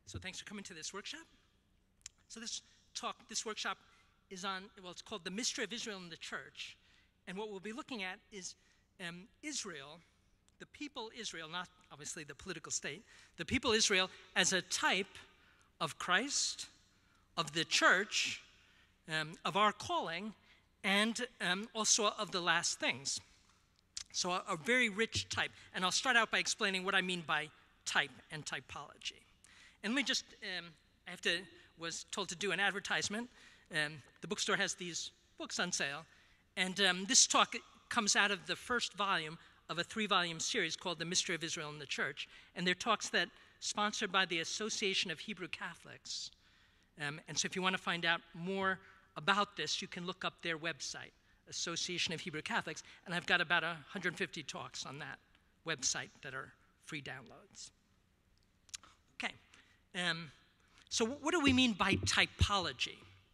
So thanks for coming to this workshop. So this workshop is on, well, it's called The Mystery of Israel in the Church. And what we'll be looking at is Israel, the people Israel, not obviously the political state, the people Israel as a type of Christ, of the church, of our calling, and also of the last things. So a very rich type. And I'll start out by explaining what I mean by type and typology. And let me just, was told to do an advertisement. The bookstore has these books on sale. And this talk comes out of the first volume of a 3-volume series called The Mystery of Israel in the Church. And they're talks that sponsored by the Association of Hebrew Catholics. And so if you want to find out more about this, you can look up their website, Association of Hebrew Catholics. And I've got about 150 talks on that website that are free downloads. Okay. So what do we mean by typology?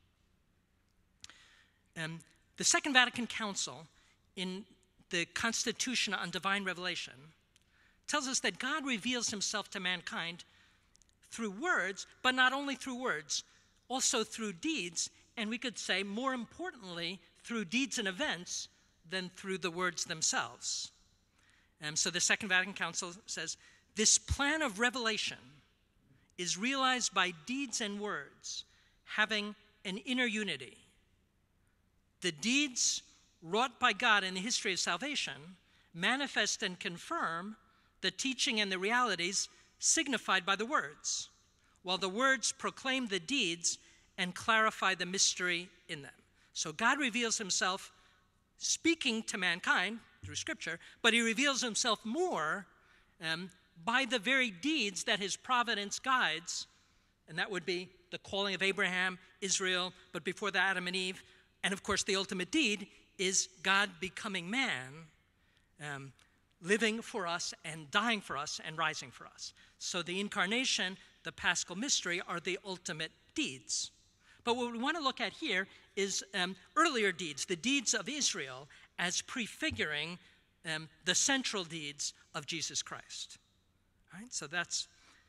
The Second Vatican Council, in the Constitution on Divine Revelation, tells us that God reveals himself to mankind through words, but not only through words, also through deeds, and we could say, more importantly, through deeds and events than through the words themselves. So the Second Vatican Council says, this plan of revelation is realized by deeds and words, having an inner unity. The deeds wrought by God in the history of salvation manifest and confirm the teaching and the realities signified by the words, while the words proclaim the deeds and clarify the mystery in them. So God reveals himself speaking to mankind through Scripture, but he reveals himself more by the very deeds that his providence guides, and that would be the calling of Abraham, Israel, but before that Adam and Eve. And of course, the ultimate deed is God becoming man, living for us and dying for us and rising for us. So the incarnation, the Paschal mystery, are the ultimate deeds. But what we want to look at here is earlier deeds, the deeds of Israel as prefiguring the central deeds of Jesus Christ. All right, so that's...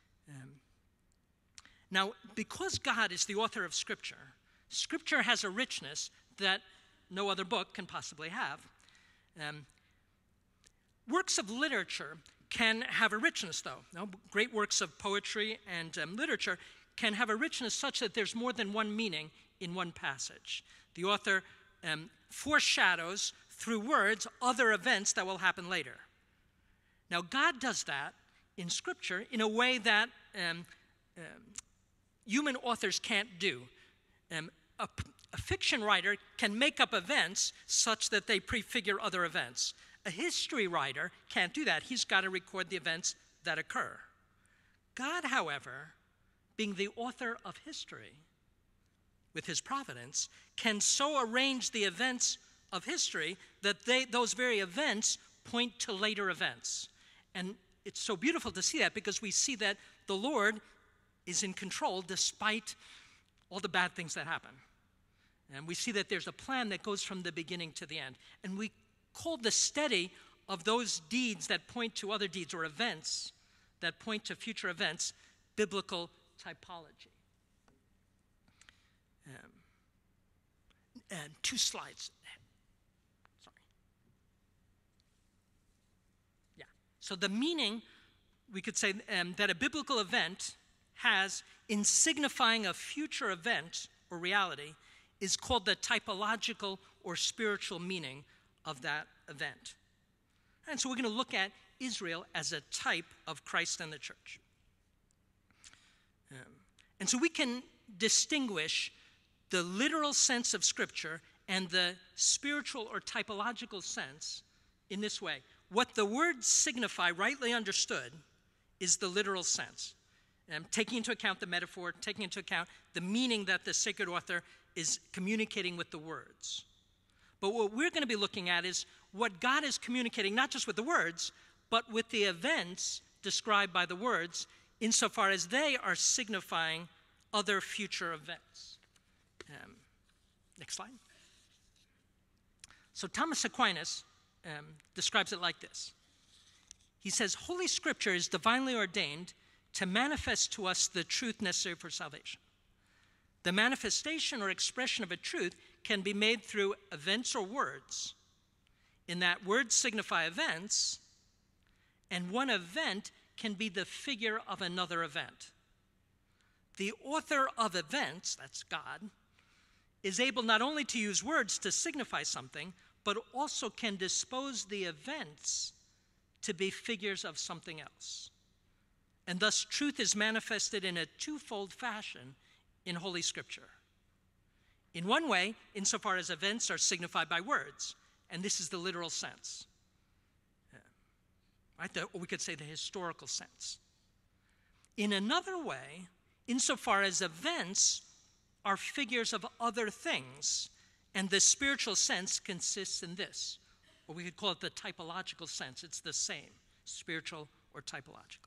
Now, because God is the author of Scripture, Scripture has a richness that no other book can possibly have. Works of literature can have a richness, though. No, great works of poetry and literature can have a richness such that there's more than one meaning in one passage. The author foreshadows through words other events that will happen later. Now, God does that in Scripture in a way that human authors can't do. A fiction writer can make up events such that they prefigure other events. A history writer can't do that. He's got to record the events that occur. God, however, being the author of history, with his providence, can so arrange the events of history that those very events point to later events. And it's so beautiful to see that because we see that the Lord is in control despite all the bad things that happen. And we see that there's a plan that goes from the beginning to the end. And we call the study of those deeds that point to other deeds or events that point to future events biblical typology. And 2 slides. Sorry. Yeah. So the meaning, we could say, that a biblical event has in signifying a future event or reality is called the typological or spiritual meaning of that event. And so we're going to look at Israel as a type of Christ and the church. And so we can distinguish the literal sense of Scripture and the spiritual or typological sense in this way. What the words signify, rightly understood, is the literal sense. Taking into account the metaphor, taking into account the meaning that the sacred author is communicating with the words. But what we're going to be looking at is what God is communicating, not just with the words, but with the events described by the words, insofar as they are signifying other future events. Next slide. So Thomas Aquinas describes it like this. He says, Holy Scripture is divinely ordained to manifest to us the truth necessary for salvation. The manifestation or expression of a truth can be made through events or words, in that words signify events, and one event can be the figure of another event. The author of events, that's God, is able not only to use words to signify something, but also can dispose the events to be figures of something else. And thus, truth is manifested in a twofold fashion in Holy Scripture. In one way, insofar as events are signified by words, and this is the literal sense. Right? Or we could say the historical sense. In another way, insofar as events are figures of other things, and the spiritual sense consists in this, or we could call it the typological sense. It's the same, spiritual or typological.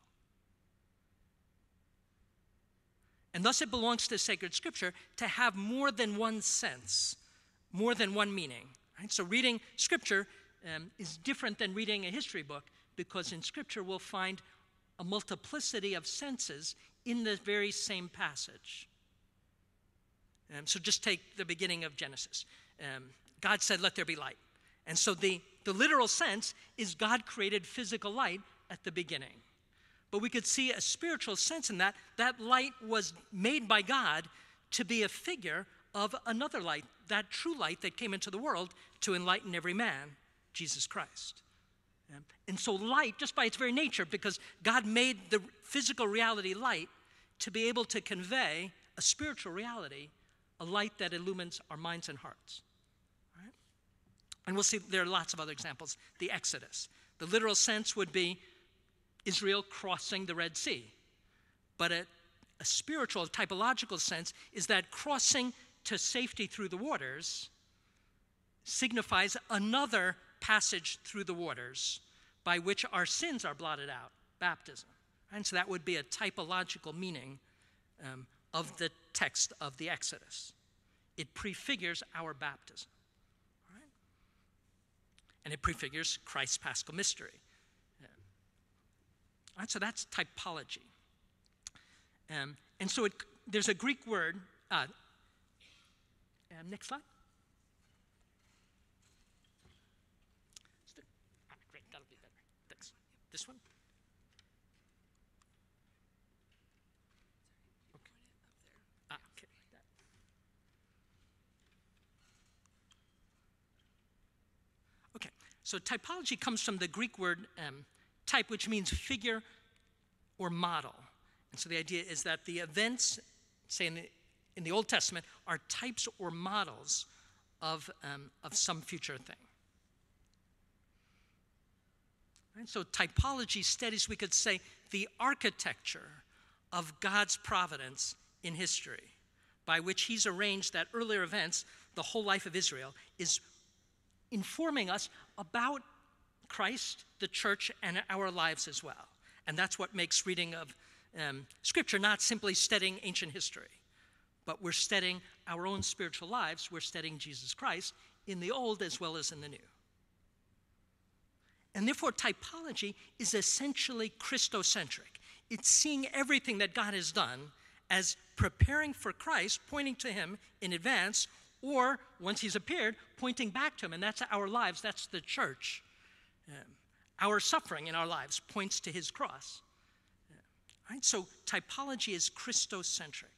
And thus it belongs to sacred scripture to have more than one sense, more than one meaning. Right? So reading scripture is different than reading a history book, because in scripture we'll find a multiplicity of senses in the very same passage. So just take the beginning of Genesis. God said, "Let there be light." And so the literal sense is God created physical light at the beginning. But we could see a spiritual sense in that. That light was made by God to be a figure of another light, that true light that came into the world to enlighten every man, Jesus Christ. And so light, just by its very nature, because God made the physical reality light to be able to convey a spiritual reality, a light that illumines our minds and hearts. Right? And we'll see there are lots of other examples. The Exodus. The literal sense would be Israel crossing the Red Sea. But a spiritual, typological sense is that crossing to safety through the waters signifies another passage through the waters by which our sins are blotted out, baptism. And so that would be a typological meaning of the text of the Exodus. It prefigures our baptism. Right? And it prefigures Christ's paschal mystery. Right, so that's typology. And so there's a Greek word. Next slide. Great, that'll be better. Thanks. This one? Okay. Okay. Okay, so typology comes from the Greek word type, which means figure or model. And so the idea is that the events, say in the Old Testament, are types or models of some future thing. Right? So typology studies, we could say, the architecture of God's providence in history, by which he's arranged that earlier events, the whole life of Israel, is informing us about Christ, the church, and our lives as well. And that's what makes reading of Scripture not simply studying ancient history, but we're studying our own spiritual lives. We're studying Jesus Christ in the Old as well as in the New. And therefore, typology is essentially Christocentric. It's seeing everything that God has done as preparing for Christ, pointing to him in advance, or once he's appeared, pointing back to him. And that's our lives. That's the church. Our suffering in our lives points to his cross. Right? So typology is Christocentric.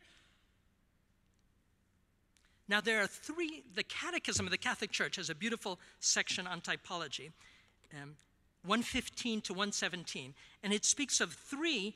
Now there are the Catechism of the Catholic Church has a beautiful section on typology, 115 to 117, and it speaks of three.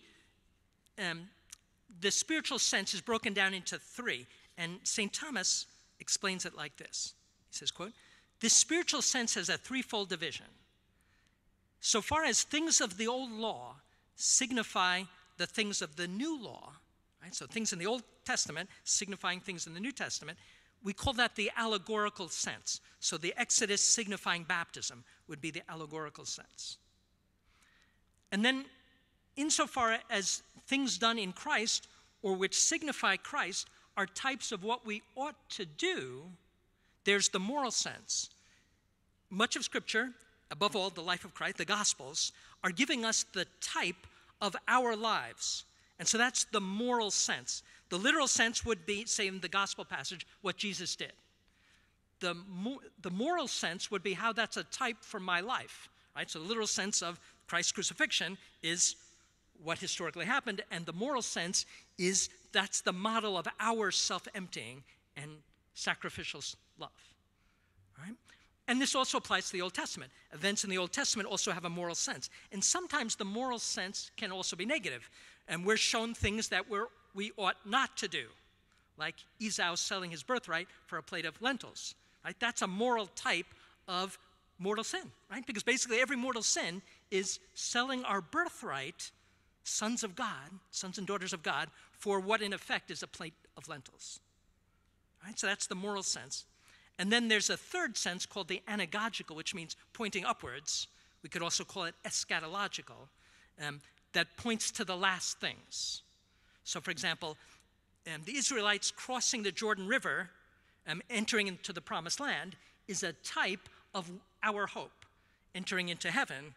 The spiritual sense is broken down into three, and St. Thomas explains it like this. He says, quote, "This spiritual sense has a threefold division. So far as things of the old law signify the things of the new law," right? So things in the Old Testament signifying things in the New Testament, we call that the allegorical sense. So the Exodus signifying baptism would be the allegorical sense. And then insofar as things done in Christ or which signify Christ are types of what we ought to do, there's the moral sense. Much of Scripture, above all the life of Christ, the Gospels, are giving us the type of our lives. And so that's the moral sense. The literal sense would be, say in the gospel passage, what Jesus did. The moral sense would be how that's a type for my life, right? So the literal sense of Christ's crucifixion is what historically happened, and the moral sense is that's the model of our self-emptying and sacrificial love, right? And this also applies to the Old Testament. Events in the Old Testament also have a moral sense. And sometimes the moral sense can also be negative. And we're shown things that we ought not to do, like Esau selling his birthright for a plate of lentils, right? That's a moral type of mortal sin, right? Because basically every mortal sin is selling our birthright, sons of God, sons and daughters of God, for what in effect is a plate of lentils, right? So that's the moral sense. And then there's a third sense called the anagogical, which means pointing upwards. We could also call it eschatological, that points to the last things. So, for example, the Israelites crossing the Jordan River, entering into the Promised Land, is a type of our hope, entering into heaven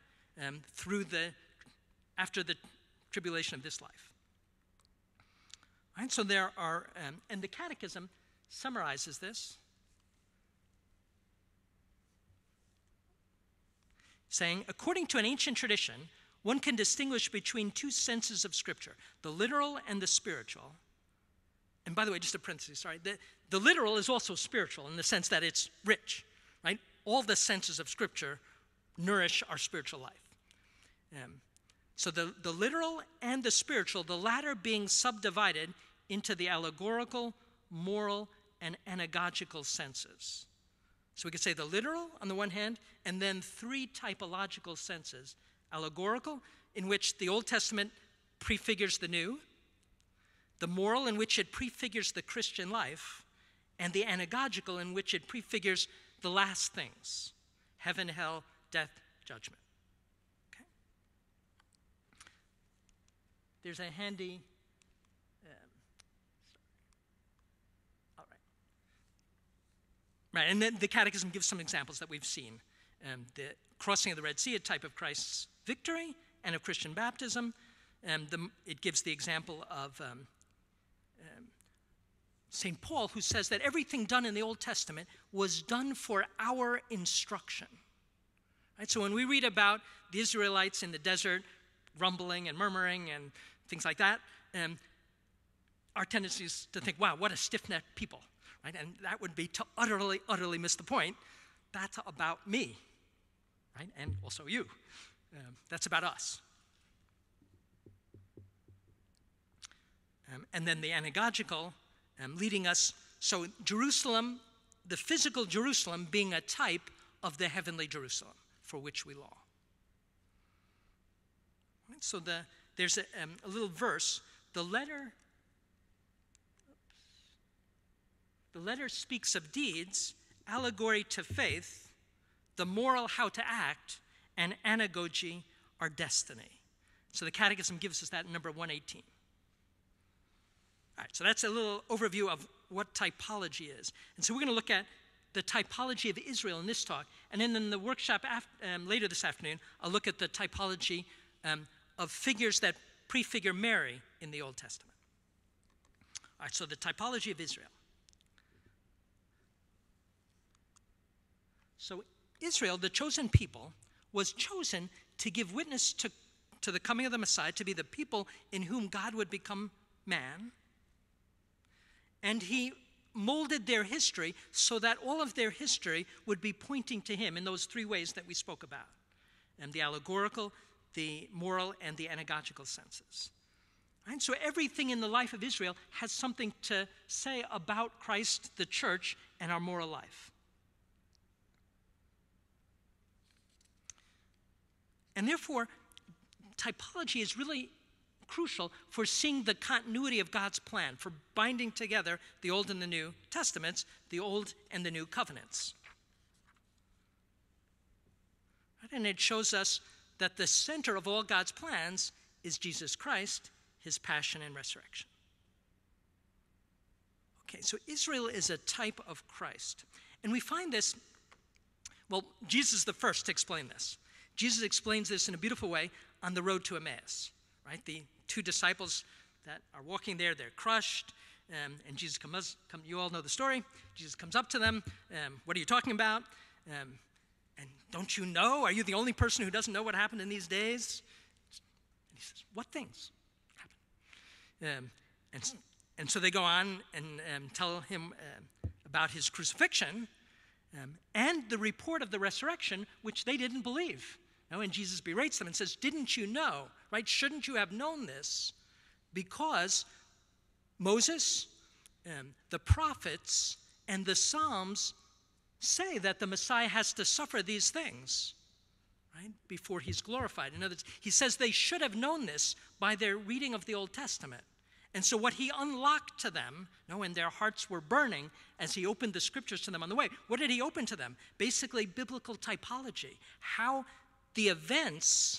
after the tribulation of this life. Right, so there are, and the Catechism summarizes this, saying, according to an ancient tradition, one can distinguish between two senses of Scripture, the literal and the spiritual. And by the way, just a parenthesis, sorry, the literal is also spiritual in the sense that it's rich, right? All the senses of Scripture nourish our spiritual life. So the literal and the spiritual, the latter being subdivided into the allegorical, moral, and anagogical senses. So we could say the literal on the one hand, and then three typological senses. Allegorical, in which the Old Testament prefigures the New, the moral, in which it prefigures the Christian life, and the anagogical, in which it prefigures the last things, heaven, hell, death, judgment. Okay? There's a handy, all right. Right, and then the Catechism gives some examples that we've seen. The crossing of the Red Sea, a type of Christ's victory and of Christian baptism. It gives the example of St. Paul, who says that everything done in the Old Testament was done for our instruction. Right? So when we read about the Israelites in the desert grumbling and murmuring and things like that, our tendency is to think, wow, what a stiff-necked people. Right? And that would be to utterly, utterly miss the point. That's about me, right? And also you. That's about us. And then the anagogical, leading us, so Jerusalem, the physical Jerusalem being a type of the heavenly Jerusalem for which we long. Right? So there's a little verse. The letter speaks of deeds, allegory to faith, the moral how to act, and anagogy our destiny. So the Catechism gives us that in number 118. All right, so that's a little overview of what typology is. And so we're going to look at the typology of Israel in this talk. And then in the workshop later this afternoon, I'll look at the typology of figures that prefigure Mary in the Old Testament. All right, so the typology of Israel. So Israel, the chosen people, was chosen to give witness to the coming of the Messiah, to be the people in whom God would become man. And he molded their history so that all of their history would be pointing to him in those three ways that we spoke about. And the allegorical, the moral, and the anagogical senses. And so everything in the life of Israel has something to say about Christ, the church, and our moral life. And therefore, typology is really crucial for seeing the continuity of God's plan, for binding together the Old and the New Testaments, the Old and the New Covenants. And it shows us that the center of all God's plans is Jesus Christ, his passion and resurrection. Okay, so Israel is a type of Christ. And we find this, well, Jesus is the first to explain this. Jesus explains this in a beautiful way on the road to Emmaus. right? The two disciples that are walking there, they're crushed, and Jesus comes, you all know the story. Jesus comes up to them. What are you talking about? And don't you know? Are you the only person who doesn't know what happened in these days? And he says, what things happened? And so they go on and tell him about his crucifixion and the report of the resurrection, which they didn't believe. And Jesus berates them and says, didn't you know, right? Shouldn't you have known this? Because Moses, the prophets, and the Psalms say that the Messiah has to suffer these things, right, before he's glorified. In other words, he says they should have known this by their reading of the Old Testament. And so what he unlocked to them, and their hearts were burning as he opened the scriptures to them on the way, what did he open to them? Basically biblical typology, how the events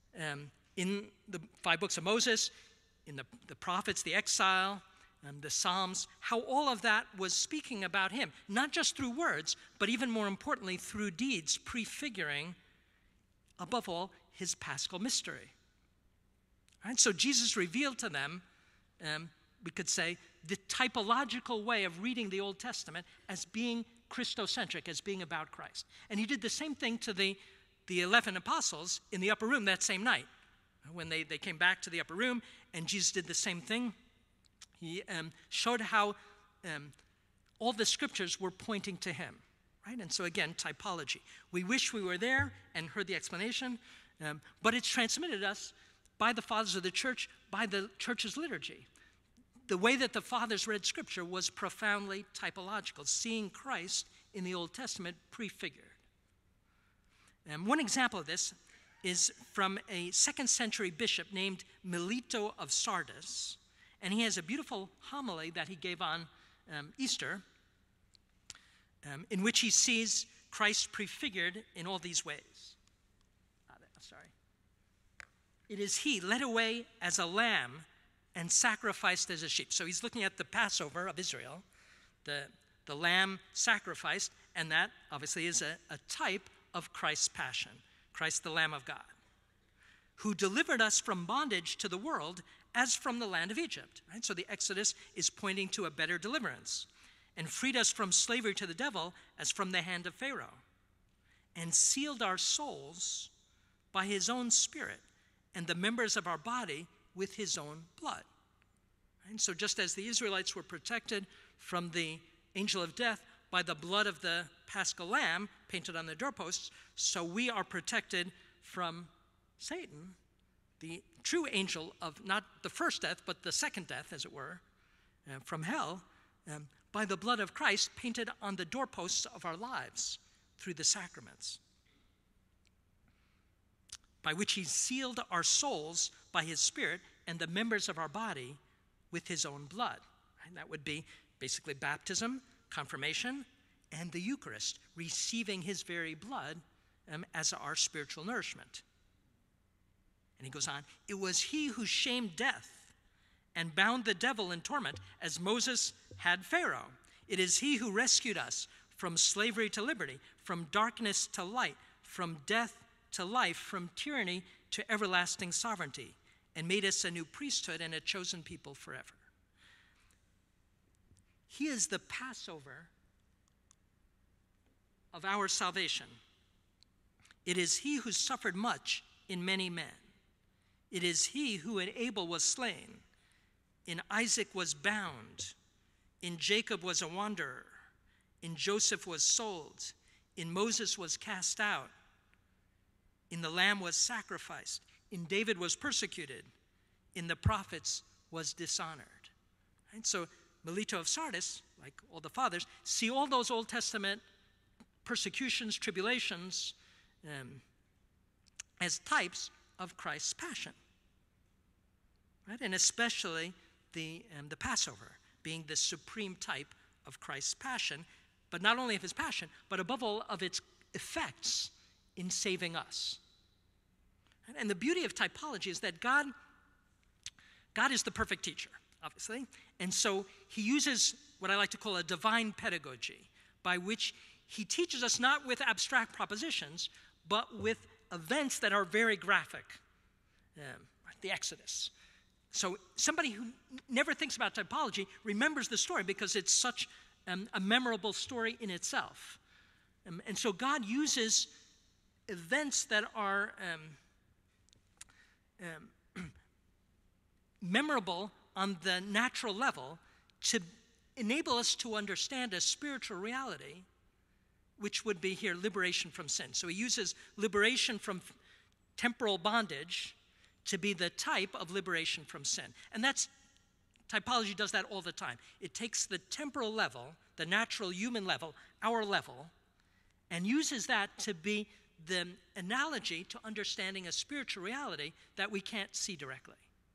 in the 5 books of Moses, in the prophets, the exile, the Psalms, how all of that was speaking about him, not just through words, but even more importantly, through deeds, prefiguring, above all, his paschal mystery. Right? So Jesus revealed to them, we could say, the typological way of reading the Old Testament as being Christocentric, as being about Christ. And he did the same thing to the 11 apostles in the upper room that same night. When they came back to the upper room, and Jesus did the same thing. He showed how all the scriptures were pointing to him, right? And so again, typology. We wish we were there and heard the explanation, but it's transmitted us by the fathers of the church, by the church's liturgy. The way that the fathers read scripture was profoundly typological, seeing Christ in the Old Testament prefigured. And one example of this is from a 2nd century bishop named Melito of Sardis. And he has a beautiful homily that he gave on Easter, in which he sees Christ prefigured in all these ways. It is he led away as a lamb and sacrificed as a sheep. So he's looking at the Passover of Israel, the lamb sacrificed, and that obviously is a type of Christ's passion, Christ the Lamb of God, who delivered us from bondage to the world as from the land of Egypt. Right? So the Exodus is pointing to a better deliverance, and freed us from slavery to the devil as from the hand of Pharaoh, and sealed our souls by his own Spirit and the members of our body with his own blood. And so just as the Israelites were protected from the angel of death by the blood of the Paschal Lamb painted on the doorposts, so we are protected from Satan, the true angel of not the first death, but the second death, as it were, from hell, by the blood of Christ painted on the doorposts of our lives through the sacraments, by which he sealed our souls by his Spirit and the members of our body with his own blood. And that would be basically baptism, confirmation, and the Eucharist, receiving his very blood as our spiritual nourishment. And he goes on, it was he who shamed death and bound the devil in torment, as Moses had Pharaoh. It is he who rescued us from slavery to liberty, from darkness to light, from death to life, from tyranny to everlasting sovereignty, and made us a new priesthood and a chosen people forever. He is the Passover of our salvation. It is he who suffered much in many men. It is he who in Abel was slain, in Isaac was bound, in Jacob was a wanderer, in Joseph was sold, in Moses was cast out, in the Lamb was sacrificed, in David was persecuted, in the prophets was dishonored. And so Melito of Sardis, like all the fathers, see all those Old Testament persecutions, tribulations, as types of Christ's passion. Right? And especially the Passover being the supreme type of Christ's passion, but not only of his passion, but above all of its effects in saving us. And the beauty of typology is that God is the perfect teacher, obviously. And so he uses what I like to call a divine pedagogy, by which he teaches us not with abstract propositions, but with events that are very graphic. the Exodus. So somebody who never thinks about typology remembers the story because it's such a memorable story in itself. And so God uses events that are memorable on the natural level to enable us to understand a spiritual reality, which would be here liberation from sin. So he uses liberation from temporal bondage to be the type of liberation from sin. And typology does that all the time. It takes the temporal level, the natural human level, our level, and uses that to be the analogy to understanding a spiritual reality that we can't see directly.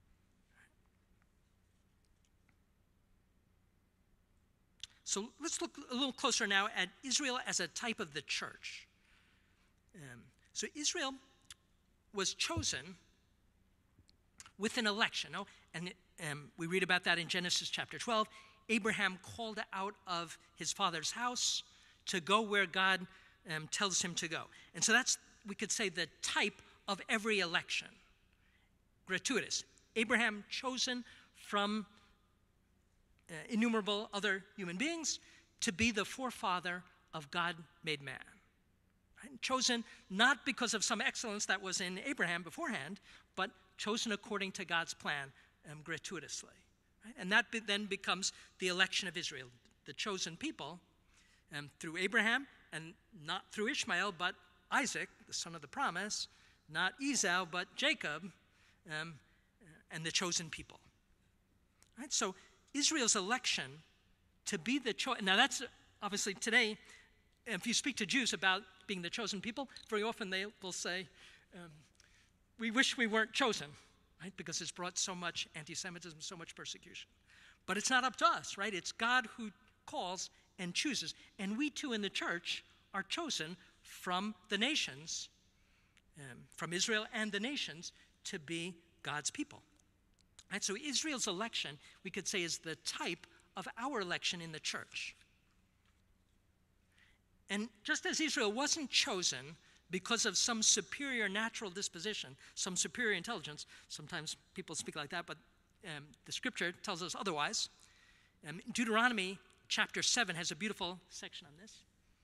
So let's look a little closer now at Israel as a type of the church. So Israel was chosen with an election, and we read about that in Genesis chapter 12. Abraham called out of his father's house to go where God tells him to go. And so that's, we could say, the type of every election. Gratuitous. Abraham chosen from innumerable other human beings to be the forefather of God made man. Right? Chosen not because of some excellence that was in Abraham beforehand, but chosen according to God's plan gratuitously. Right? And that then becomes the election of Israel, the chosen people through Abraham, and not through Ishmael, but Isaac, the son of the promise, not Esau, but Jacob, and the chosen people. Right? So Israel's election to be the chosen. Now that's obviously today, if you speak to Jews about being the chosen people, very often they will say, we wish we weren't chosen, right? Because it's brought so much anti-Semitism, so much persecution. But it's not up to us, right? It's God who calls and chooses. And we too in the church are chosen from the nations, from Israel and the nations, to be God's people. And so Israel's election, we could say, is the type of our election in the church. And just as Israel wasn't chosen because of some superior natural disposition, some superior intelligence, sometimes people speak like that, but the scripture tells us otherwise. Deuteronomy chapter 7 has a beautiful section on this.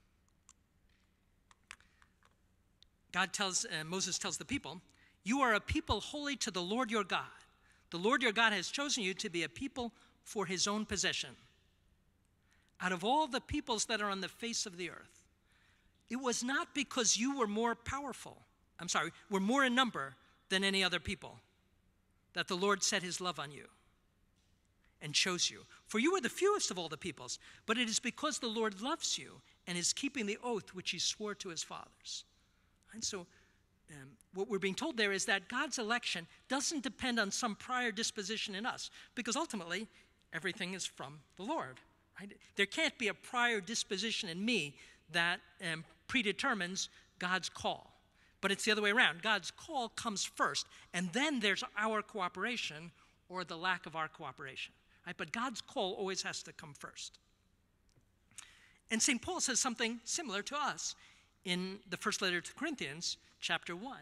Moses tells the people, "You are a people holy to the Lord your God. The Lord your God has chosen you to be a people for his own possession. Out of all the peoples that are on the face of the earth, it was not because you were more were more in number than any other people, that the Lord set his love on you and chose you. For you were the fewest of all the peoples, but it is because the Lord loves you and is keeping the oath which he swore to his fathers." And so what we're being told there is that God's election doesn't depend on some prior disposition in us, because ultimately everything is from the Lord. Right? There can't be a prior disposition in me that predetermines God's call. But it's the other way around. God's call comes first, and then there's our cooperation or the lack of our cooperation. Right? But God's call always has to come first. And St. Paul says something similar to us in the first letter to Corinthians, chapter 1,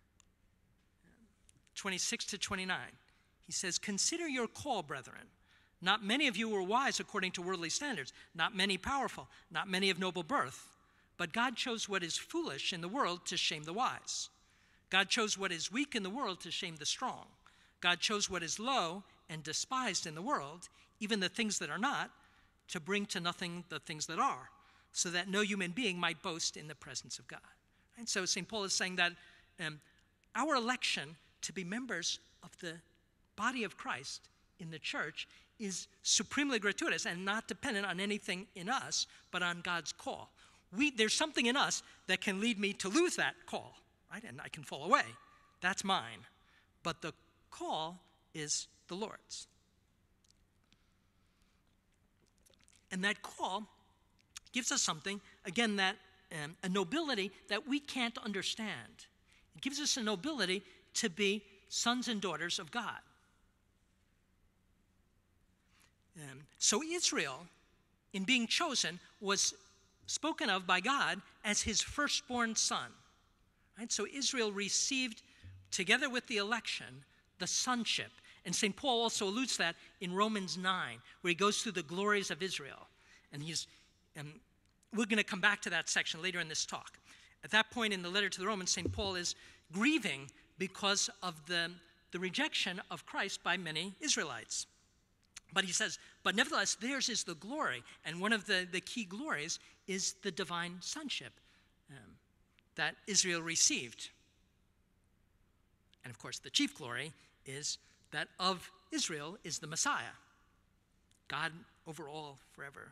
26 to 29. He says, "Consider your call, brethren. Not many of you were wise according to worldly standards, not many powerful, not many of noble birth. But God chose what is foolish in the world to shame the wise. God chose what is weak in the world to shame the strong. God chose what is low and despised in the world, even the things that are not, to bring to nothing the things that are, so that no human being might boast in the presence of God." And so St. Paul is saying that our election to be members of the body of Christ in the church is supremely gratuitous and not dependent on anything in us, but on God's call. There's something in us that can lead me to lose that call, right? And I can fall away. That's mine. But the call is the Lord's. And that call gives us something, again, that a nobility that we can't understand. It gives us a nobility to be sons and daughters of God. So Israel, in being chosen, was spoken of by God as his firstborn son. Right? So Israel received, together with the election, the sonship. And St. Paul also alludes to that in Romans 9, where he goes through the glories of Israel. And we're going to come back to that section later in this talk. At that point in the letter to the Romans, St. Paul is grieving because of the rejection of Christ by many Israelites. But he says, but nevertheless, theirs is the glory. And one of the key glories is the divine sonship that Israel received. And of course, the chief glory is that of Israel is the Messiah, God over all forever.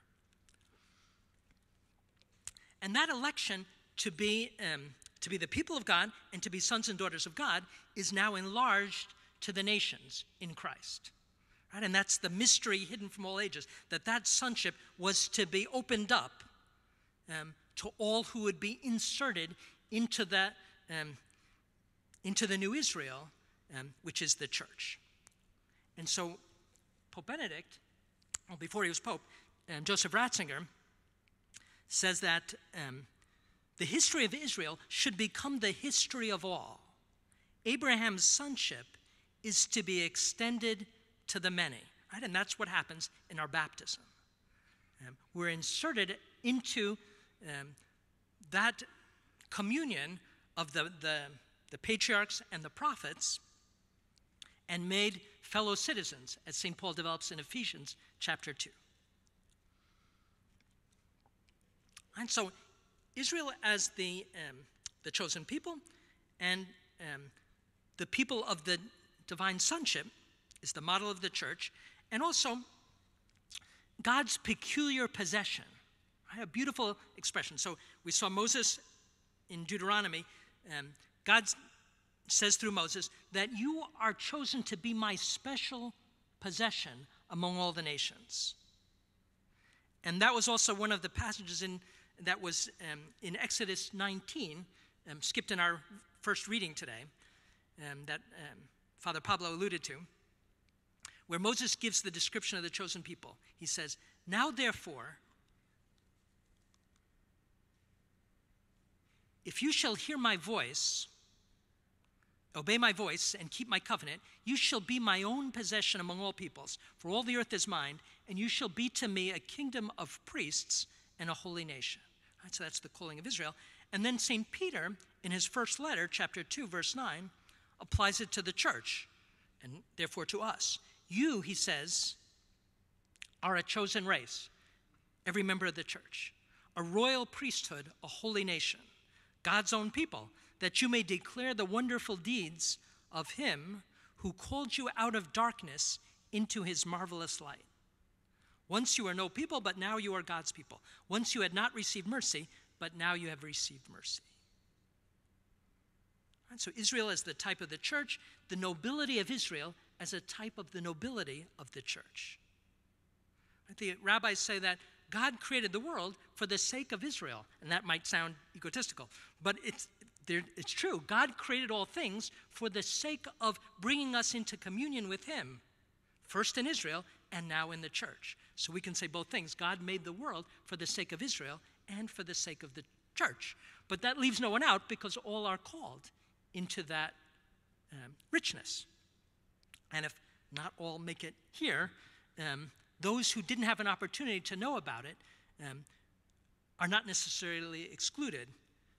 And that election to be the people of God and to be sons and daughters of God is now enlarged to the nations in Christ. Right? And that's the mystery hidden from all ages, that sonship was to be opened up to all who would be inserted into the new Israel, which is the church. And so Pope Benedict, well, before he was Pope, Joseph Ratzinger, says that the history of Israel should become the history of all. Abraham's sonship is to be extended to the many, right? And that's what happens in our baptism. We're inserted into that communion of the patriarchs and the prophets and made fellow citizens, as St. Paul develops in Ephesians chapter 2. And so Israel as the chosen people and the people of the divine sonship is the model of the church, and also God's peculiar possession. Right? A beautiful expression. So we saw Moses in Deuteronomy. God says through Moses that you are chosen to be my special possession among all the nations. And that was also one of the passages that was in Exodus 19, skipped in our first reading today, that Father Pablo alluded to, where Moses gives the description of the chosen people. He says, now therefore, if you shall hear my voice, obey my voice, and keep my covenant, you shall be my own possession among all peoples, for all the earth is mine, and you shall be to me a kingdom of priests and a holy nation. Right, so that's the calling of Israel. And then St. Peter, in his first letter, chapter 2, verse 9, applies it to the church, and therefore to us. You, he says, are a chosen race, every member of the church, a royal priesthood, a holy nation, God's own people, that you may declare the wonderful deeds of him who called you out of darkness into his marvelous light. Once you were no people, but now you are God's people. Once you had not received mercy, but now you have received mercy. And so Israel as the type of the church, the nobility of Israel as a type of the nobility of the church. The rabbis say that God created the world for the sake of Israel, and that might sound egotistical, but it's true. God created all things for the sake of bringing us into communion with him, first in Israel and now in the church. So we can say both things. God made the world for the sake of Israel and for the sake of the church. But that leaves no one out because all are called into that richness. And if not all make it here, those who didn't have an opportunity to know about it are not necessarily excluded.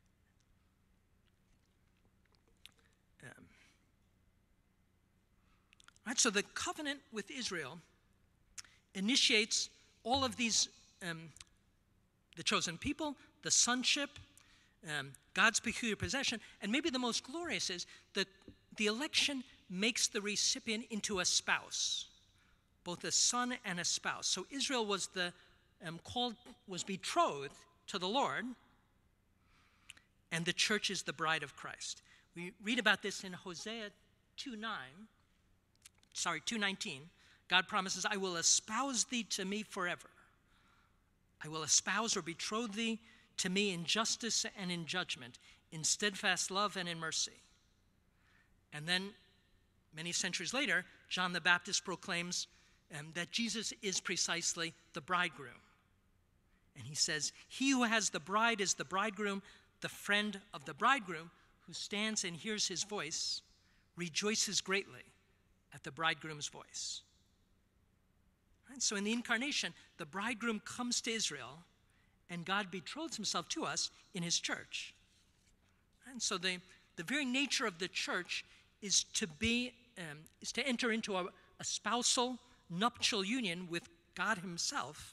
Right, so the covenant with Israel initiates all of these, the chosen people, the sonship, God's peculiar possession, and maybe the most glorious is that the election makes the recipient into a spouse, both a son and a spouse. So Israel was was betrothed to the Lord, and the church is the bride of Christ. We read about this in Hosea 2:19. God promises, I will espouse thee to me forever. I will espouse or betroth thee to me in justice and in judgment, in steadfast love and in mercy. And then, many centuries later, John the Baptist proclaims that Jesus is precisely the bridegroom. And he says, he who has the bride is the bridegroom, the friend of the bridegroom, who stands and hears his voice, rejoices greatly, at the bridegroom's voice. Right? So in the incarnation, the bridegroom comes to Israel, and God betroths himself to us in his church. And so the very nature of the church is to enter into a spousal nuptial union with God himself,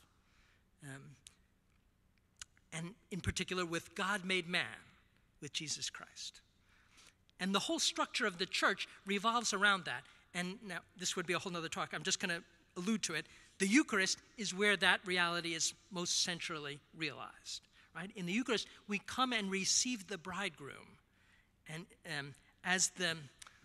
and in particular with God made man, with Jesus Christ. And the whole structure of the church revolves around that. And now this would be a whole other talk. I'm just going to allude to it. The Eucharist is where that reality is most centrally realized. Right? In the Eucharist, we come and receive the bridegroom, and as the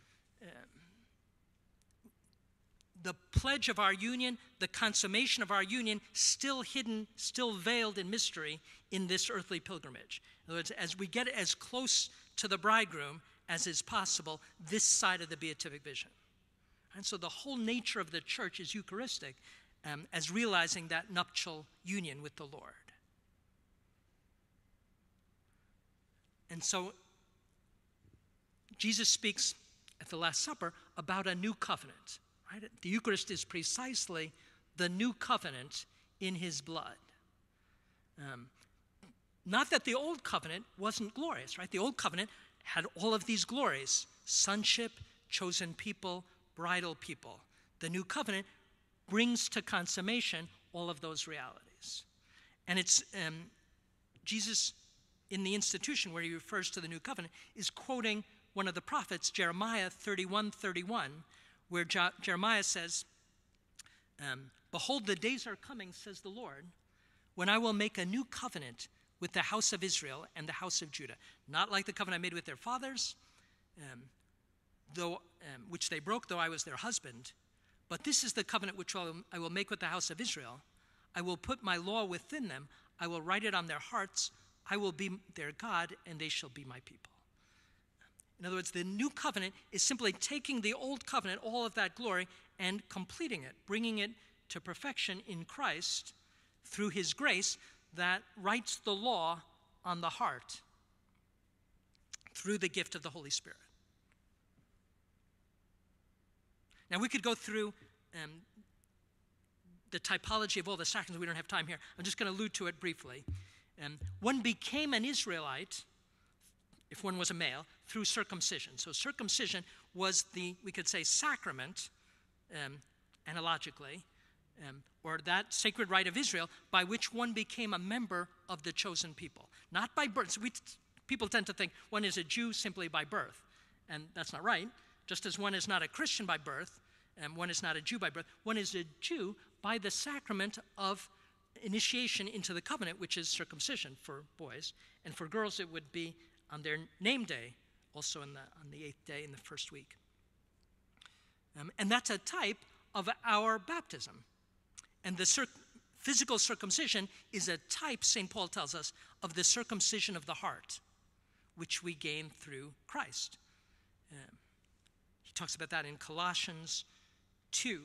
pledge of our union, the consummation of our union, still hidden, still veiled in mystery in this earthly pilgrimage. In other words, as we get as close to the bridegroom as is possible this side of the beatific vision. And so the whole nature of the church is Eucharistic, as realizing that nuptial union with the Lord. And so Jesus speaks at the Last Supper about a new covenant. Right? The Eucharist is precisely the new covenant in his blood. Not that the old covenant wasn't glorious, right? The old covenant had all of these glories: sonship, chosen people, bridal people. The new covenant brings to consummation all of those realities. And it's Jesus, in the institution where he refers to the new covenant, is quoting one of the prophets, Jeremiah 31:31, where Jeremiah says, "Behold, the days are coming, says the Lord, when I will make a new covenant with the house of Israel and the house of Judah. Not like the covenant I made with their fathers, which they broke, though I was their husband. But this is the covenant which I will make with the house of Israel. I will put my law within them. I will write it on their hearts. I will be their God, and they shall be my people." In other words, the new covenant is simply taking the old covenant, all of that glory, and completing it, bringing it to perfection in Christ through his grace that writes the law on the heart through the gift of the Holy Spirit. Now, we could go through the typology of all the sacraments. We don't have time here. I'm just going to allude to it briefly. One became an Israelite, if one was a male, through circumcision. So circumcision was we could say, sacrament, analogically, or that sacred rite of Israel by which one became a member of the chosen people. Not by birth. So people tend to think one is a Jew simply by birth, and that's not right. Just as one is not a Christian by birth, and one is not a Jew by birth, one is a Jew by the sacrament of initiation into the covenant, which is circumcision for boys, and for girls it would be on their name day, also on the 8th day in the first week. And that's a type of our baptism. And the physical circumcision is a type, St. Paul tells us, of the circumcision of the heart, which we gain through Christ. He talks about that in Colossians 2.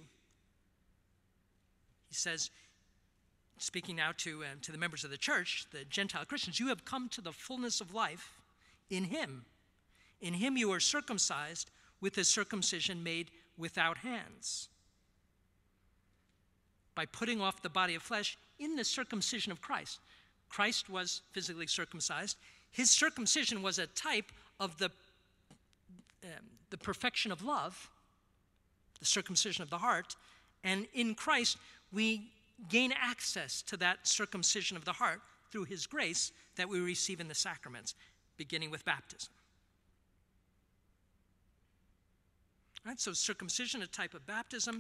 He says, speaking now to the members of the church, the Gentile Christians, "You have come to the fullness of life in him. In him you are circumcised with a circumcision made without hands, by putting off the body of flesh in the circumcision of Christ." Christ was physically circumcised. His circumcision was a type of the perfection of love, the circumcision of the heart. And in Christ, we gain access to that circumcision of the heart through his grace that we receive in the sacraments, beginning with baptism. All right, so circumcision, a type of baptism.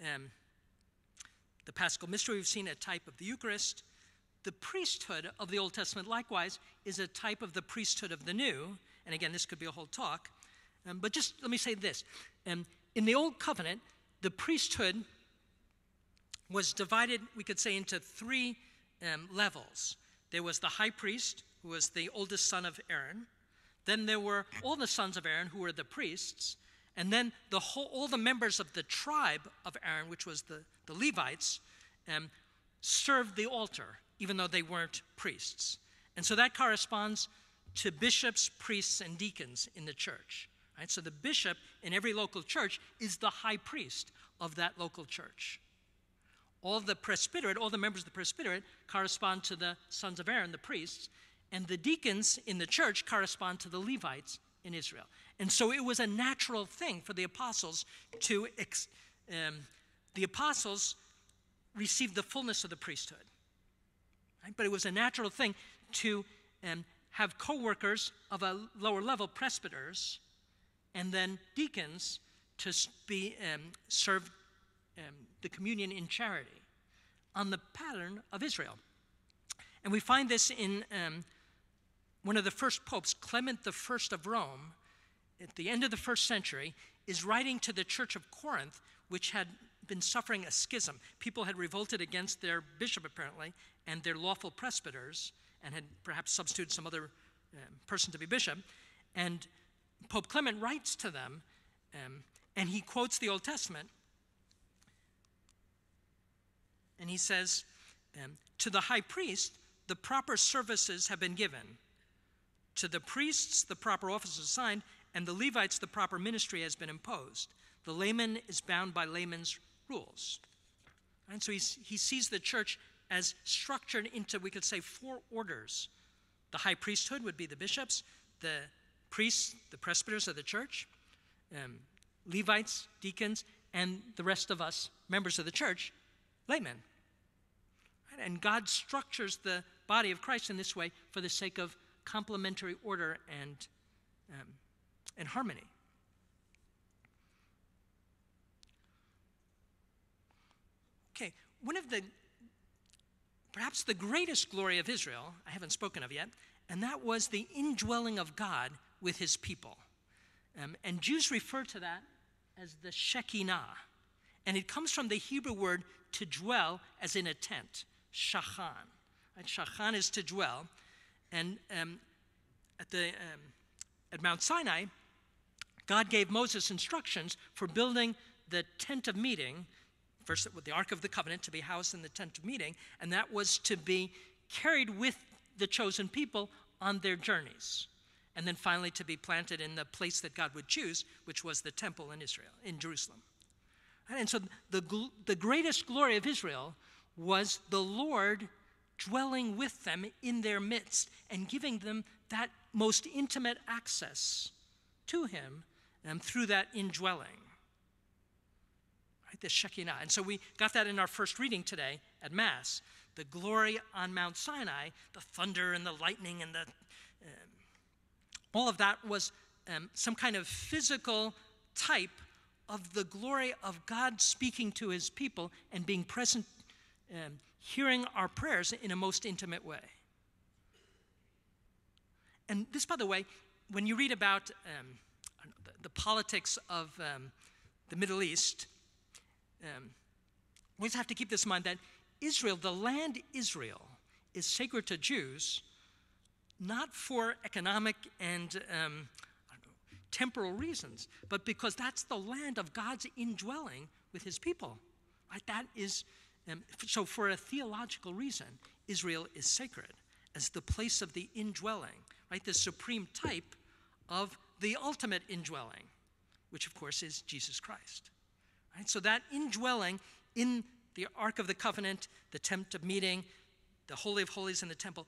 The Paschal Mystery, we've seen, a type of the Eucharist. The priesthood of the Old Testament, likewise, is a type of the priesthood of the New. And again, this could be a whole talk. But just let me say this. In the Old Covenant, the priesthood was divided, we could say, into three levels. There was the high priest, who was the oldest son of Aaron. Then there were all the sons of Aaron, who were the priests. And then all the members of the tribe of Aaron, which was the Levites, served the altar, even though they weren't priests. And so that corresponds to bishops, priests, and deacons in the church. Right? So the bishop in every local church is the high priest of that local church. All the presbyterate, all the members of the presbyterate correspond to the sons of Aaron, the priests, and the deacons in the church correspond to the Levites in Israel. And so it was a natural thing for the apostles to, the apostles received the fullness of the priesthood. Right? But it was a natural thing to have co-workers of a lower level, presbyters, and then deacons to serve the communion in charity on the pattern of Israel. And we find this in one of the first popes, Clement I of Rome, at the end of the first century, is writing to the church of Corinth, which had been suffering a schism. People had revolted against their bishop, apparently, and their lawful presbyters, and had perhaps substituted some other person to be bishop. And Pope Clement writes to them, and he quotes the Old Testament, and he says, to the high priest, the proper services have been given. To the priests, the proper office is assigned, and the Levites, the proper ministry has been imposed. The layman is bound by layman's rules. And so he sees the church as structured into, we could say, 4 orders. The high priesthood would be the bishops, the priests, the presbyters of the church, Levites, deacons, and the rest of us, members of the church, laymen. And God structures the body of Christ in this way for the sake of complementary order and harmony. Okay, one of perhaps the greatest glory of Israel, I haven't spoken of yet, and that was the indwelling of God with his people. And Jews refer to that as the Shekinah. And it comes from the Hebrew word to dwell, as in a tent, shachan. Right? Shachan is to dwell. And at Mount Sinai, God gave Moses instructions for building the tent of meeting, first with the Ark of the Covenant to be housed in the tent of meeting, and that was to be carried with the chosen people on their journeys, and then finally to be planted in the place that God would choose, which was the temple in Israel, in Jerusalem. And so the greatest glory of Israel was the Lord dwelling with them in their midst and giving them that most intimate access to him through that indwelling. Right, the Shekinah. And so we got that in our first reading today at Mass. The glory on Mount Sinai, the thunder and the lightning and all of that was some kind of physical type of the glory of God speaking to his people and being present, hearing our prayers in a most intimate way. And this, by the way, when you read about the politics of the Middle East, we always have to keep this in mind that Israel, the land Israel, is sacred to Jews, not for economic and temporal reasons, but because that's the land of God's indwelling with his people. Right? That is, so for a theological reason, Israel is sacred as the place of the indwelling, right? The supreme type of the ultimate indwelling, which of course is Jesus Christ. Right? So that indwelling in the Ark of the Covenant, the tent of meeting, the Holy of Holies in the temple,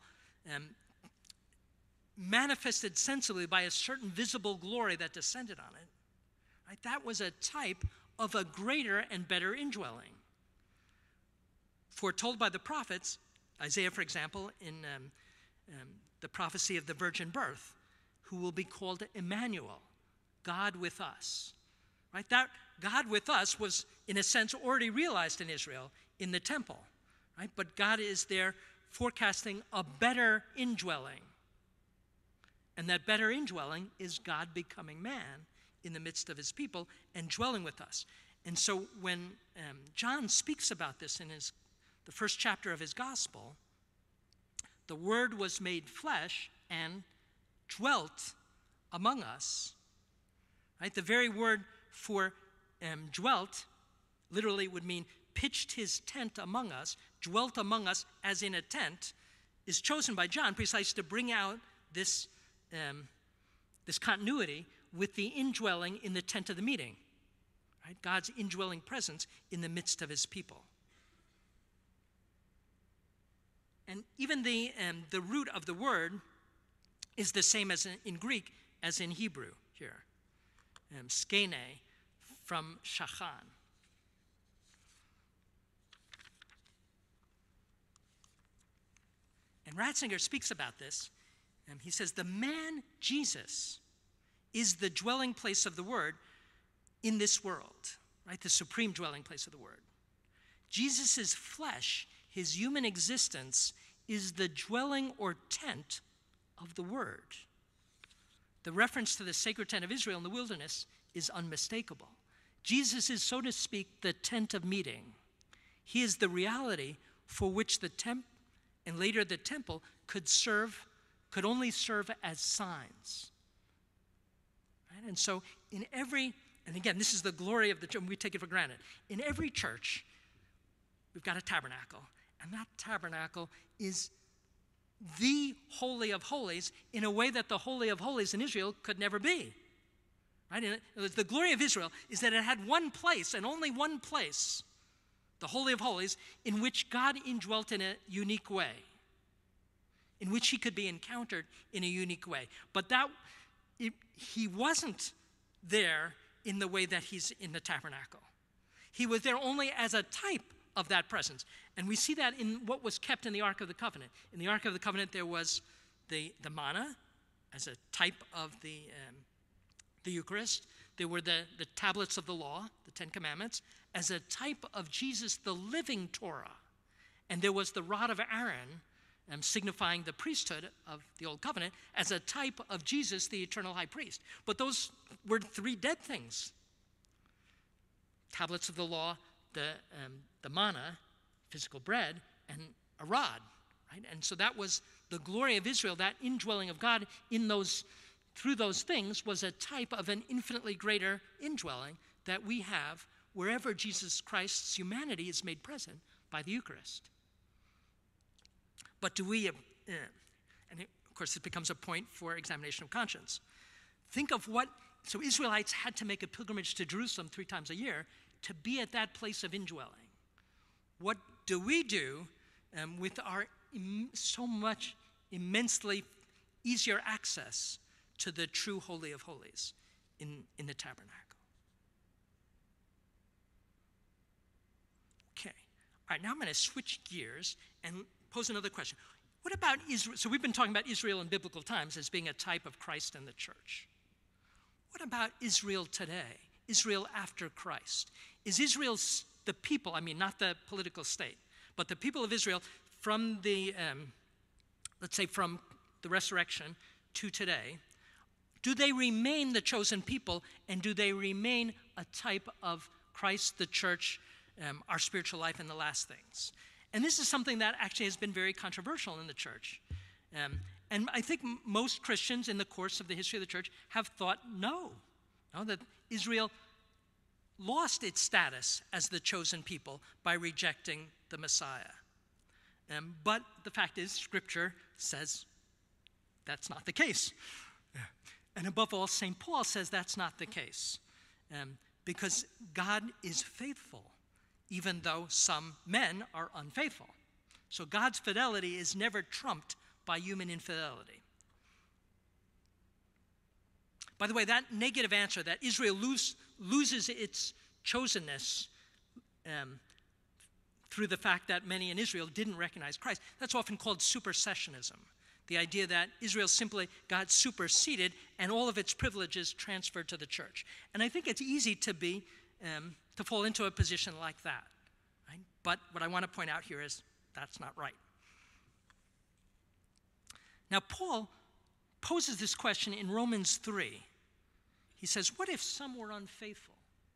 manifested sensibly by a certain visible glory that descended on it. Right? That was a type of a greater and better indwelling. Foretold by the prophets, Isaiah, for example, in the prophecy of the virgin birth, who will be called Emmanuel, God with us. Right? That God with us was, in a sense, already realized in Israel in the temple. Right? But God is there forecasting a better indwelling. And that better indwelling is God becoming man in the midst of his people and dwelling with us. And so when John speaks about this in the first chapter of his gospel, the Word was made flesh and dwelt among us. Right? The very word for dwelt literally would mean pitched his tent among us, dwelt among us as in a tent, is chosen by John precisely to bring out this continuity with the indwelling in the tent of the meeting, right? God's indwelling presence in the midst of his people. And even the root of the word is the same as in Greek as in Hebrew here. Skene, from shachan. And Ratzinger speaks about this. He says, the man Jesus is the dwelling place of the word in this world, right? The supreme dwelling place of the word. Jesus' flesh, his human existence, is the dwelling or tent of the word. The reference to the sacred tent of Israel in the wilderness is unmistakable. Jesus is, so to speak, the tent of meeting. He is the reality for which the temple and later the temple could only serve as signs. Right? And so in every, and again, this is the glory of the church, we take it for granted. In every church, we've got a tabernacle, and that tabernacle is the Holy of Holies in a way that the Holy of Holies in Israel could never be. Right? And the glory of Israel is that it had one place, and only one place, the Holy of Holies, in which God indwelt in a unique way, in which he could be encountered in a unique way. But he wasn't there in the way that he's in the tabernacle. He was there only as a type of that presence. And we see that in what was kept in the Ark of the Covenant. In the Ark of the Covenant, there was the manna as a type of the Eucharist. There were the tablets of the law, the Ten Commandments, as a type of Jesus, the living Torah. And there was the rod of Aaron, signifying the priesthood of the Old Covenant, as a type of Jesus, the eternal high priest. But those were three dead things. Tablets of the law, the manna, physical bread, and a rod. Right? And so that was the glory of Israel, that indwelling of God through those things was a type of an infinitely greater indwelling that we have wherever Jesus Christ's humanity is made present by the Eucharist. But do we, and of course this becomes a point for examination of conscience. Think of so Israelites had to make a pilgrimage to Jerusalem 3 times a year to be at that place of indwelling. What do we do with our so much immensely easier access to the true Holy of Holies in the tabernacle? Okay. All right, now I'm going to switch gears and pose another question. What about Israel? So we've been talking about Israel in biblical times as being a type of Christ and the church. What about Israel today? Israel after Christ? Is Israel the people, I mean, not the political state, but the people of Israel from the, let's say from the resurrection to today, do they remain the chosen people, and do they remain a type of Christ, the church, our spiritual life, and the last things? And this is something that actually has been very controversial in the church. And I think most Christians in the course of the history of the church have thought no, that Israel lost its status as the chosen people by rejecting the Messiah. But the fact is, Scripture says that's not the case. And above all, St. Paul says that's not the case. Because God is faithful, even though some men are unfaithful. So God's fidelity is never trumped by human infidelity. By the way, that negative answer, that Israel loses its chosenness through the fact that many in Israel didn't recognize Christ, that's often called supersessionism. The idea that Israel simply got superseded and all of its privileges transferred to the church. And I think it's easy to fall into a position like that. Right? But what I want to point out here is that's not right. Now, Paul poses this question in Romans 3. He says, what if some were unfaithful?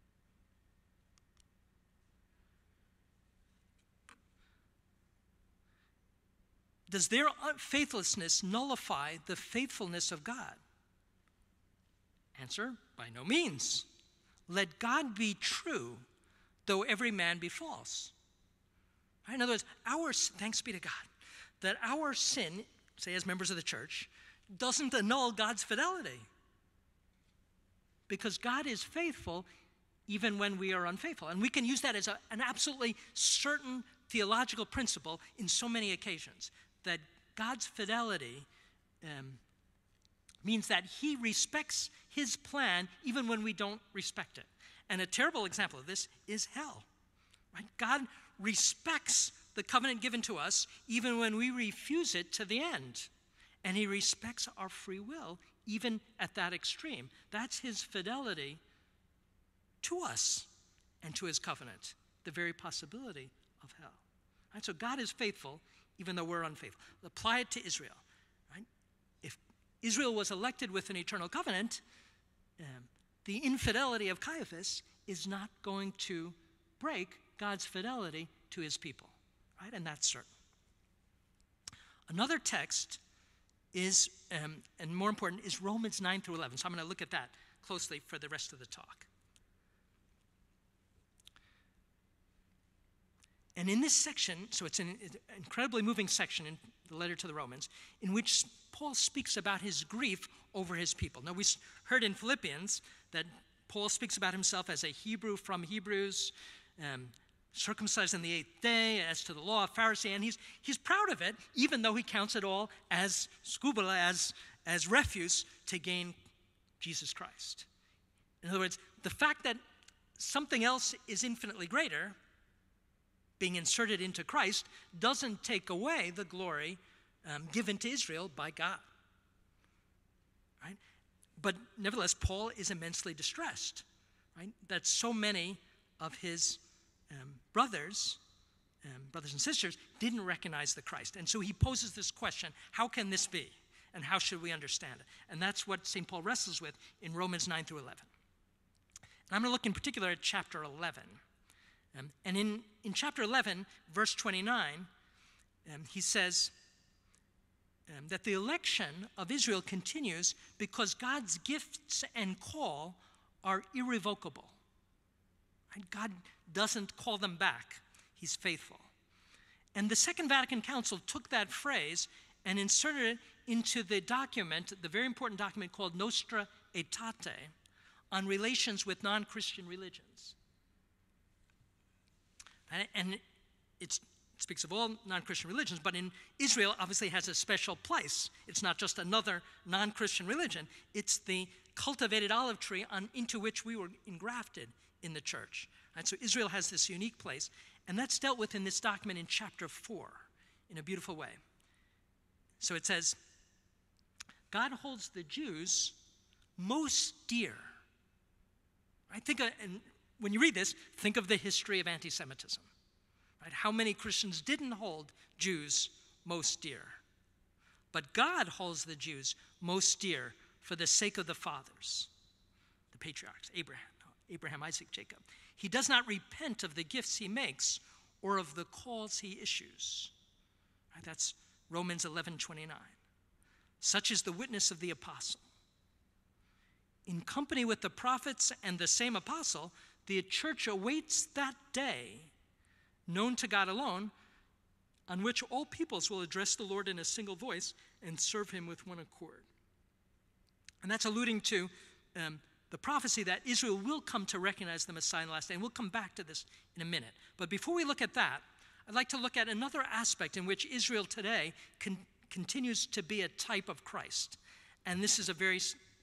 Does their faithlessness nullify the faithfulness of God? Answer, by no means. Let God be true, though every man be false. Right? In other words, thanks be to God, that our sin, say as members of the church, doesn't annul God's fidelity. because God is faithful even when we are unfaithful. And we can use that as an absolutely certain theological principle in so many occasions, that God's fidelity means that he respects his plan even when we don't respect it. And a terrible example of this is hell. Right? God respects the covenant given to us even when we refuse it to the end. And he respects our free will even at that extreme. That's his fidelity to us and to his covenant, the very possibility of hell. Right? So God is faithful even though we're unfaithful. Apply it to Israel. Right? If Israel was elected with an eternal covenant, the infidelity of Caiaphas is not going to break God's fidelity to his people. Right? And that's certain. Another text is, and more important, is Romans 9 through 11. So I'm going to look at that closely for the rest of the talk. And in this section, so it's an incredibly moving section in the letter to the Romans, in which Paul speaks about his grief over his people. Now, we heard in Philippians that Paul speaks about himself as a Hebrew from Hebrews, circumcised on the 8th day, as to the law, a Pharisee, and he's proud of it, even though he counts it all as skubala, as refuse to gain Jesus Christ. In other words, the fact that something else is infinitely greater, being inserted into Christ, doesn't take away the glory given to Israel by God. Right? But nevertheless, Paul is immensely distressed, right? That so many of his brothers and sisters didn't recognize the Christ. And so he poses this question, how can this be? And how should we understand it? And that's what St. Paul wrestles with in Romans 9 through 11. And I'm going to look in particular at chapter 11. And in chapter 11, verse 29, he says that the election of Israel continues because God's gifts and call are irrevocable. Right? God doesn't call them back. He's faithful. And the Second Vatican Council took that phrase and inserted it into the document, the very important document called Nostra Aetate, on relations with non-Christian religions. And it speaks of all non-Christian religions, but in Israel, obviously has a special place. It's not just another non-Christian religion. It's the cultivated olive tree into which we were engrafted in the church. Right? So Israel has this unique place, and that's dealt with in this document in chapter 4 in a beautiful way. So it says, God holds the Jews most dear. Right? And when you read this, think of the history of anti-Semitism. Right? How many Christians didn't hold Jews most dear? But God holds the Jews most dear for the sake of the fathers, the patriarchs, Abraham, Isaac, Jacob. He does not repent of the gifts he makes or of the calls he issues. Right? That's Romans 11:29. Such is the witness of the apostle. In company with the prophets and the same apostle, the church awaits that day, known to God alone, on which all peoples will address the Lord in a single voice and serve him with one accord. And that's alluding to the prophecy that Israel will come to recognize the Messiah in the last day. And we'll come back to this in a minute. But before we look at that, I'd like to look at another aspect in which Israel today continues to be a type of Christ. And this is a very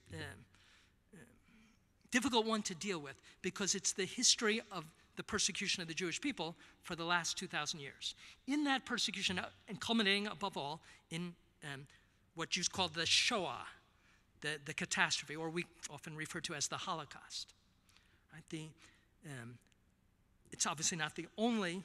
difficult one to deal with because it's the history of the persecution of the Jewish people for the last 2,000 years. In that persecution, and culminating above all in what Jews call the Shoah, the catastrophe, or we often refer to as the Holocaust. Right? It's obviously not the only,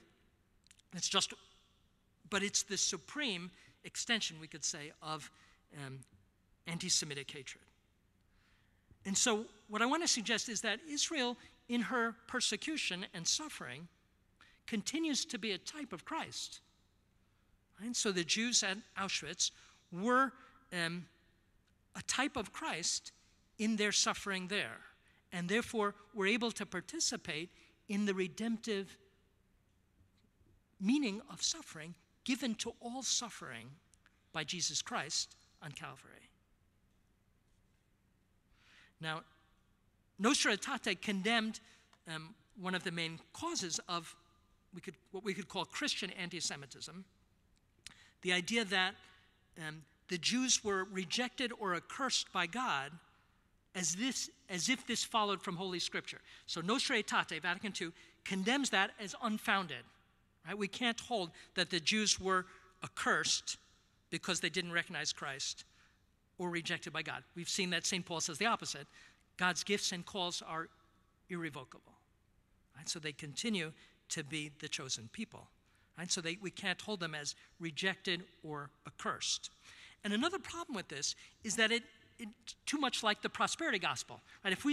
but it's the supreme extension, we could say, of anti-Semitic hatred. And so what I want to suggest is that Israel, in her persecution and suffering, continues to be a type of Christ. And so the Jews at Auschwitz were a type of Christ in their suffering there, and therefore were able to participate in the redemptive meaning of suffering given to all suffering by Jesus Christ on Calvary. Now, Nostra Aetate condemned one of the main causes of what we could call Christian anti-Semitism, the idea that the Jews were rejected or accursed by God as if this followed from Holy Scripture. So Nostra Aetate, Vatican II, condemns that as unfounded. Right? We can't hold that the Jews were accursed because they didn't recognize Christ or rejected by God. We've seen that St. Paul says the opposite. God's gifts and calls are irrevocable. Right? So they continue to be the chosen people. Right? So we can't hold them as rejected or accursed. And another problem with this is that it's too much like the prosperity gospel. Right? If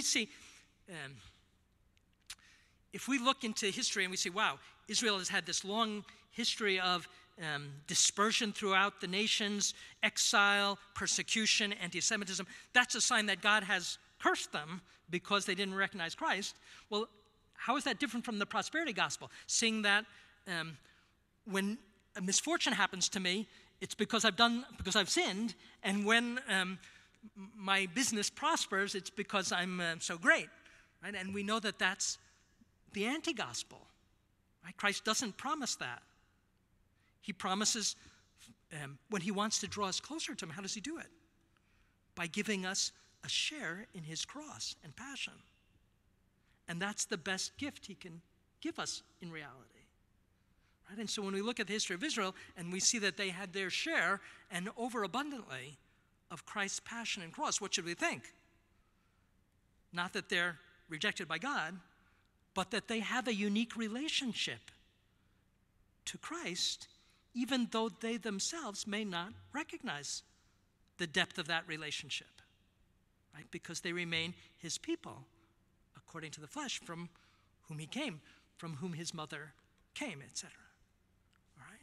we look into history and we see, wow, Israel has had this long history of dispersion throughout the nations, exile, persecution, anti-Semitism, that's a sign that God has cursed them because they didn't recognize Christ. Well, how is that different from the prosperity gospel? Seeing that when a misfortune happens to me, it's because I've sinned, and when my business prospers, it's because I'm so great. Right? And we know that that's the anti-gospel. Right? Christ doesn't promise that. He promises when he wants to draw us closer to him, how does he do it? By giving us a share in his cross and passion. And that's the best gift he can give us in reality. Right? And so when we look at the history of Israel and we see that they had their share and overabundantly of Christ's passion and cross, what should we think? Not that they're rejected by God, but that they have a unique relationship to Christ, even though they themselves may not recognize the depth of that relationship, right? Because they remain his people, according to the flesh, from whom he came, from whom his mother came, etc. All right?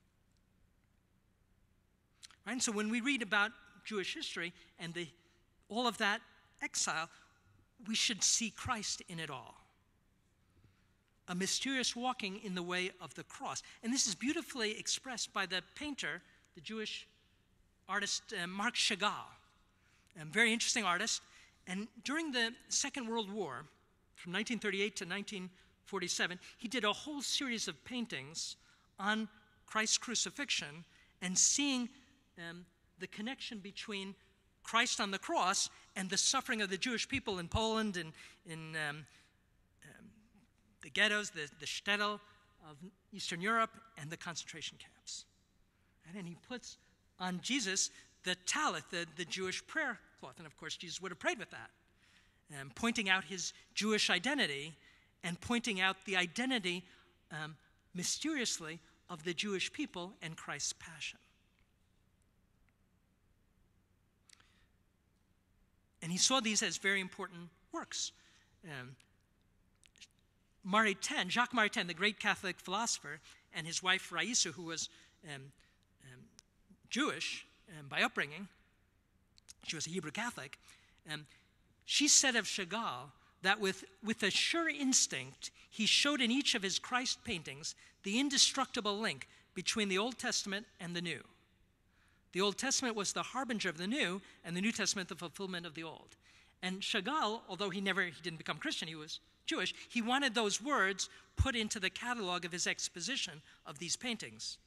Right? And so when we read about Jewish history and all of that exile, we should see Christ in it all. A mysterious walking in the way of the cross. And this is beautifully expressed by the painter, the Jewish artist Marc Chagall. A very interesting artist. And during the Second World War, from 1938 to 1947, he did a whole series of paintings on Christ's crucifixion and seeing the connection between Christ on the cross and the suffering of the Jewish people in Poland and in the ghettos, the shtetl of Eastern Europe, and the concentration camps. And he puts on Jesus the talit, the Jewish prayer cloth. And of course, Jesus would have prayed with that, pointing out his Jewish identity and pointing out the identity, mysteriously, of the Jewish people and Christ's passion. And he saw these as very important works. Maritain, Jacques Maritain, the great Catholic philosopher, and his wife Raissa, who was Jewish by upbringing, she was a Hebrew Catholic, she said of Chagall that with a sure instinct, he showed in each of his Christ paintings the indestructible link between the Old Testament and the New. The Old Testament was the harbinger of the New, and the New Testament the fulfillment of the Old. And Chagall, although he didn't become Christian, he was Jewish, he wanted those words put into the catalog of his exposition of these paintings.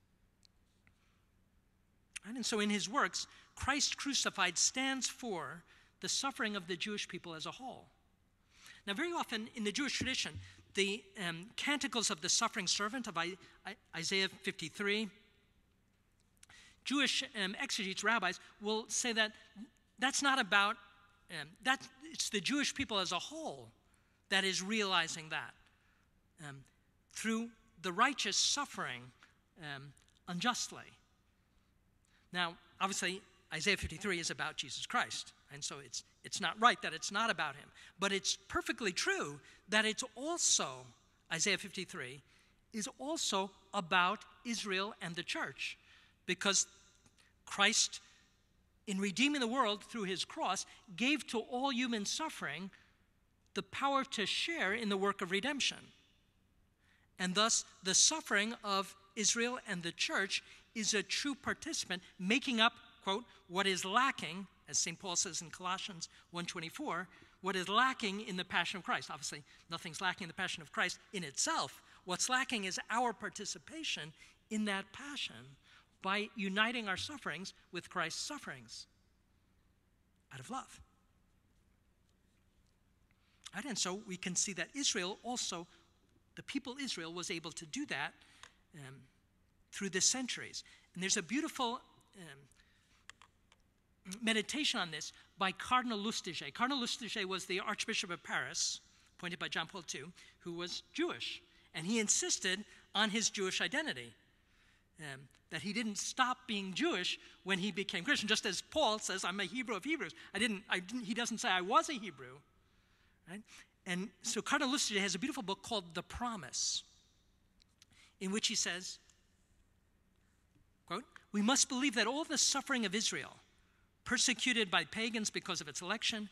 And so in his works, Christ crucified stands for the suffering of the Jewish people as a whole. Now, very often in the Jewish tradition, the Canticles of the Suffering Servant of Isaiah 53, Jewish exegetes, rabbis, will say that that's not about, it's the Jewish people as a whole that is realizing that through the righteous suffering unjustly. Now, obviously, Isaiah 53 is about Jesus Christ, and so it's not right that it's not about him. But it's perfectly true that it's also, Isaiah 53, is also about Israel and the church, because Christ, in redeeming the world through his cross, gave to all human suffering the power to share in the work of redemption. And thus, the suffering of Israel and the church is a true participant, making up, quote, what is lacking, as St. Paul says in Colossians 1:24, what is lacking in the Passion of Christ. Obviously, nothing's lacking in the Passion of Christ in itself. What's lacking is our participation in that passion by uniting our sufferings with Christ's sufferings out of love. Right? And so we can see that Israel also, the people Israel, was able to do that through the centuries. And there's a beautiful meditation on this by Cardinal Lustiger. Cardinal Lustiger was the Archbishop of Paris, appointed by John Paul II, who was Jewish. And he insisted on his Jewish identity, that he didn't stop being Jewish when he became Christian, just as Paul says, I'm a Hebrew of Hebrews. He doesn't say I was a Hebrew. Right? And so Cardinal Lustiger has a beautiful book called The Promise, in which he says, quote, "We must believe that all the suffering of Israel, persecuted by pagans because of its election,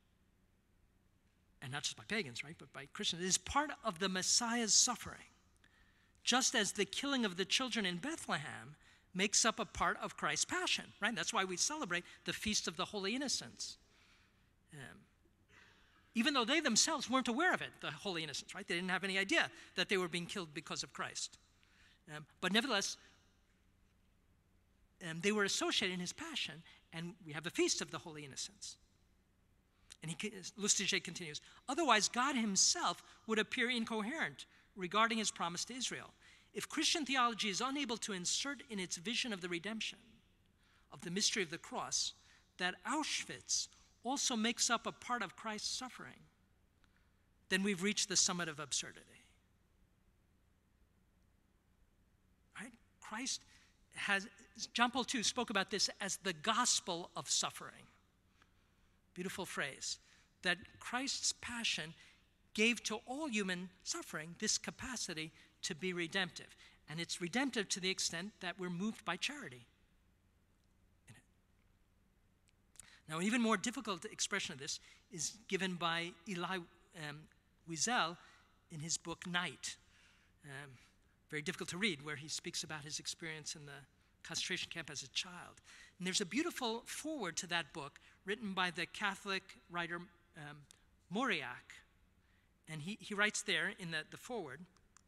and not just by pagans, right, but by Christians, is part of the Messiah's suffering, just as the killing of the children in Bethlehem makes up a part of Christ's passion," right? That's why we celebrate the Feast of the Holy Innocents. Even though they themselves weren't aware of it, the Holy Innocents, right? They didn't have any idea that they were being killed because of Christ. But nevertheless, they were associated in his passion, and we have the Feast of the Holy Innocents. And Lustiger continues, "Otherwise, God himself would appear incoherent regarding his promise to Israel. If Christian theology is unable to insert in its vision of the redemption, of the mystery of the cross, that Auschwitz also makes up a part of Christ's suffering, then we've reached the summit of absurdity." Right? Christ has, John Paul II spoke about this as the gospel of suffering. Beautiful phrase, that Christ's passion gave to all human suffering this capacity to be redemptive. And it's redemptive to the extent that we're moved by charity in it. Now, an even more difficult expression of this is given by Elie Wiesel in his book Night. Very difficult to read, where he speaks about his experience in the concentration camp as a child. And there's a beautiful foreword to that book written by the Catholic writer Mauriac. And he writes there in the foreword,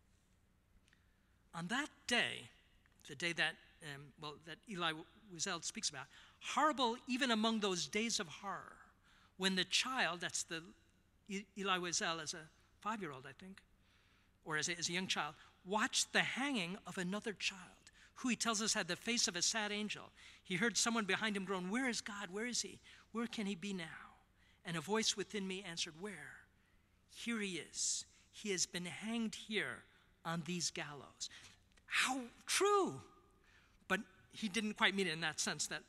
"On that day," the day that Elie Wiesel speaks about, "horrible even among those days of horror, when the child," that's the Elie Wiesel as a 5-year-old, I think, or as a young child, "watched the hanging of another child, who he tells us had the face of a sad angel. He heard someone behind him groan, 'Where is God? Where is he? Where can he be now?' And a voice within me answered, 'Where? Here he is. He has been hanged here on these gallows.'" How true! But he didn't quite mean it in that sense, that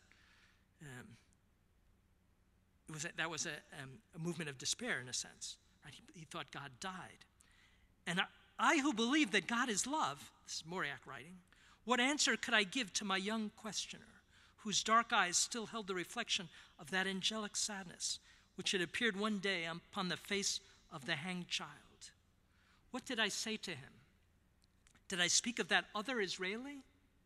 that was a movement of despair in a sense. Right? He thought God died. "And I who believe that God is love," this is Mauriac writing, "what answer could I give to my young questioner, whose dark eyes still held the reflection of that angelic sadness which had appeared one day upon the face of the hanged child? What did I say to him? Did I speak of that other Israeli?